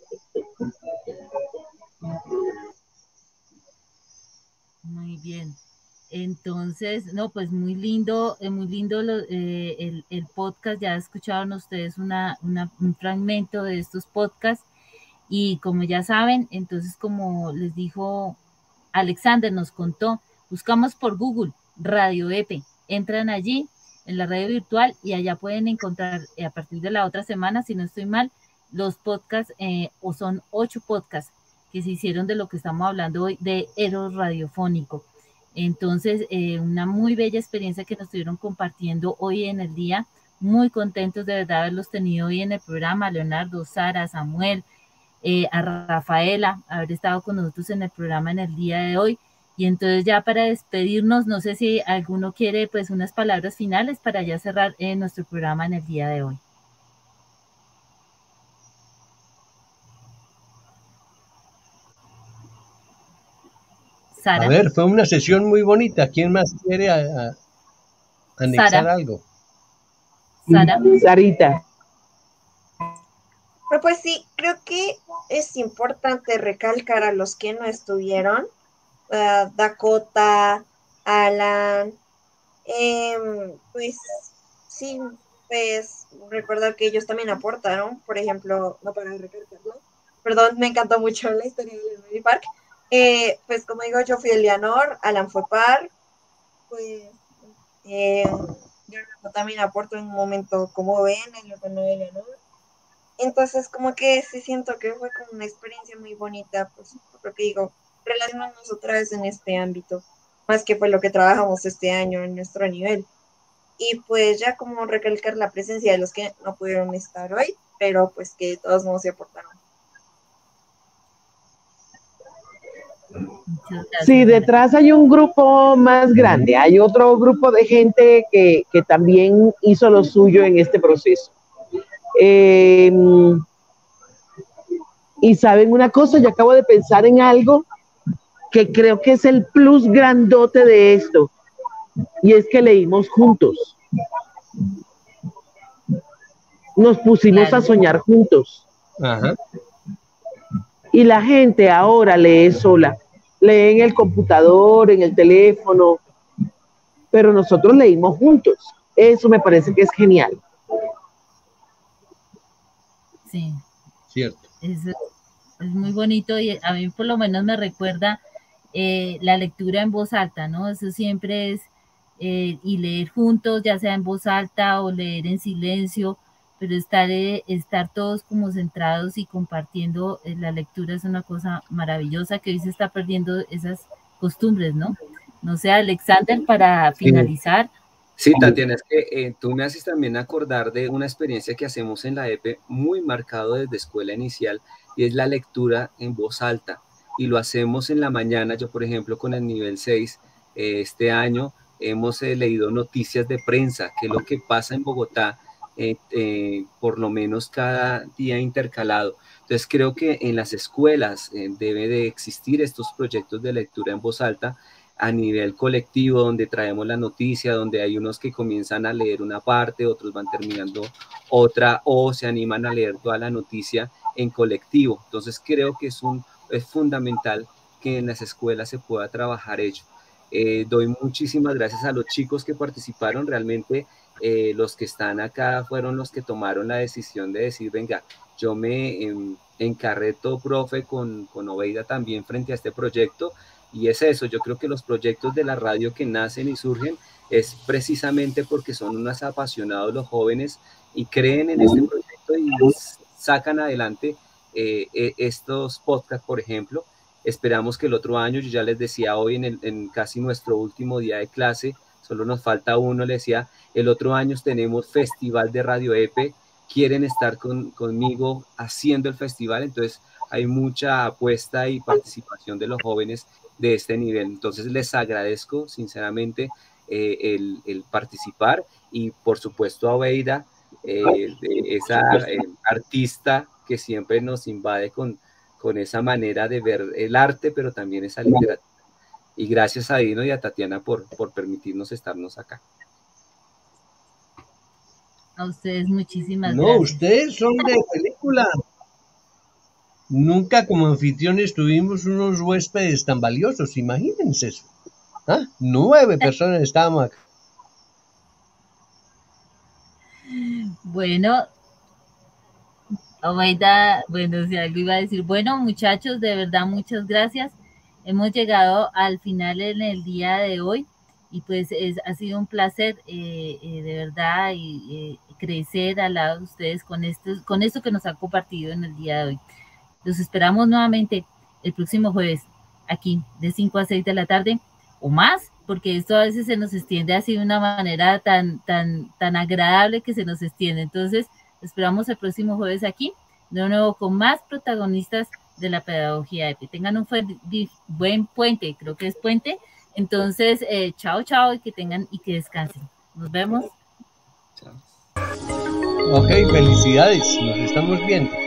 Muy bien. Entonces, no, pues muy lindo el podcast. Ya escucharon ustedes un fragmento de estos podcasts. Y como ya saben, entonces como les dijo Alexander, nos contó, buscamos por Google Radio EPE, entran allí en la radio virtual y allá pueden encontrar a partir de la otra semana, si no estoy mal, los podcasts, o son 8 podcasts que se hicieron de lo que estamos hablando hoy, de Eros Radiofónico. Entonces, una muy bella experiencia que nos estuvieron compartiendo hoy en el día, muy contentos de verdad haberlos tenido hoy en el programa, Leonardo, Sara, Samuel, a Rafaela, haber estado con nosotros en el programa en el día de hoy. Y entonces ya para despedirnos, no sé si alguno quiere pues unas palabras finales para ya cerrar nuestro programa en el día de hoy. Sara. A ver, fue una sesión muy bonita. ¿Quién más quiere anexar Sara. algo? Sara. Sarita. Pues sí, creo que es importante recalcar a los que no estuvieron, Dakota, Alan, pues sí, pues recordar que ellos también aportaron, por ejemplo, no para recalcarlo, perdón, me encantó mucho la historia de Leonor Park, pues como digo, yo fui Eleanor, Alan fue Park, pues yo también aporto en un momento como ven, en lo que no de Eleanor. Entonces, como que sí siento que fue como una experiencia muy bonita, pues, por lo que digo, relacionarnos otra vez en este ámbito, más que fue lo que trabajamos este año en nuestro nivel. Y pues ya como recalcar la presencia de los que no pudieron estar hoy, pero pues que todos modos se aportaron. Sí, detrás hay un grupo más grande, hay otro grupo de gente que también hizo lo suyo en este proceso. Y saben una cosa, yo acabo de pensar en algo que creo que es el plus grandote de esto, y es que leímos juntos. Nos pusimos a soñar juntos. Ajá. Y la gente ahora lee sola, lee en el computador, en el teléfono, pero nosotros leímos juntos. Eso me parece que es genial. Sí. Cierto. Es muy bonito y a mí por lo menos me recuerda la lectura en voz alta, ¿no? Eso siempre es, y leer juntos, ya sea en voz alta o leer en silencio, pero estar todos como centrados y compartiendo la lectura es una cosa maravillosa que hoy se está perdiendo esas costumbres, ¿no? No sé, Alexander, para finalizar. Sí, Tatiana, es que tú me haces también acordar de una experiencia que hacemos en la EPE muy marcado desde escuela inicial, y es la lectura en voz alta, y lo hacemos en la mañana. Yo, por ejemplo, con el nivel 6, este año hemos leído noticias de prensa, que es lo que pasa en Bogotá, por lo menos cada día intercalado. Entonces creo que en las escuelas debe de existir estos proyectos de lectura en voz alta a nivel colectivo, donde traemos la noticia, donde hay unos que comienzan a leer una parte, otros van terminando otra, o se animan a leer toda la noticia en colectivo. Entonces creo que es fundamental que en las escuelas se pueda trabajar ello. Doy muchísimas gracias a los chicos que participaron. Realmente los que están acá fueron los que tomaron la decisión de decir, venga, yo me encarreto, profe, con Obeida también frente a este proyecto. Y es eso, yo creo que los proyectos de la radio que nacen y surgen es precisamente porque son unos apasionados los jóvenes y creen en este proyecto y sacan adelante estos podcasts, por ejemplo. Esperamos que el otro año, yo ya les decía hoy en casi nuestro último día de clase, solo nos falta uno, les decía, el otro año tenemos Festival de Radio EPE, quieren estar conmigo haciendo el festival, entonces hay mucha apuesta y participación de los jóvenes de este nivel. Entonces les agradezco sinceramente el participar, y por supuesto a Obeida, esa artista que siempre nos invade con esa manera de ver el arte, pero también esa literatura. Y gracias a Dino y a Tatiana por permitirnos estarnos acá. A ustedes muchísimas gracias. No, ustedes son de película. Nunca como anfitriones tuvimos unos huéspedes tan valiosos, imagínense eso. 9 personas estábamos acá. Bueno, Obeida, bueno, si algo iba a decir. Bueno, muchachos, de verdad, muchas gracias. Hemos llegado al final en el día de hoy, y pues ha sido un placer, de verdad, crecer al lado de ustedes con esto que nos han compartido en el día de hoy. Los esperamos nuevamente el próximo jueves, aquí de 5 a 6 de la tarde o más, porque esto a veces se nos extiende así de una manera tan agradable que se nos extiende. Entonces, esperamos el próximo jueves aquí, de nuevo con más protagonistas de la pedagogía EPE. Tengan un buen puente, creo que es puente. Entonces, chao, y que descansen. Nos vemos. Chao. Ok, felicidades, nos estamos viendo.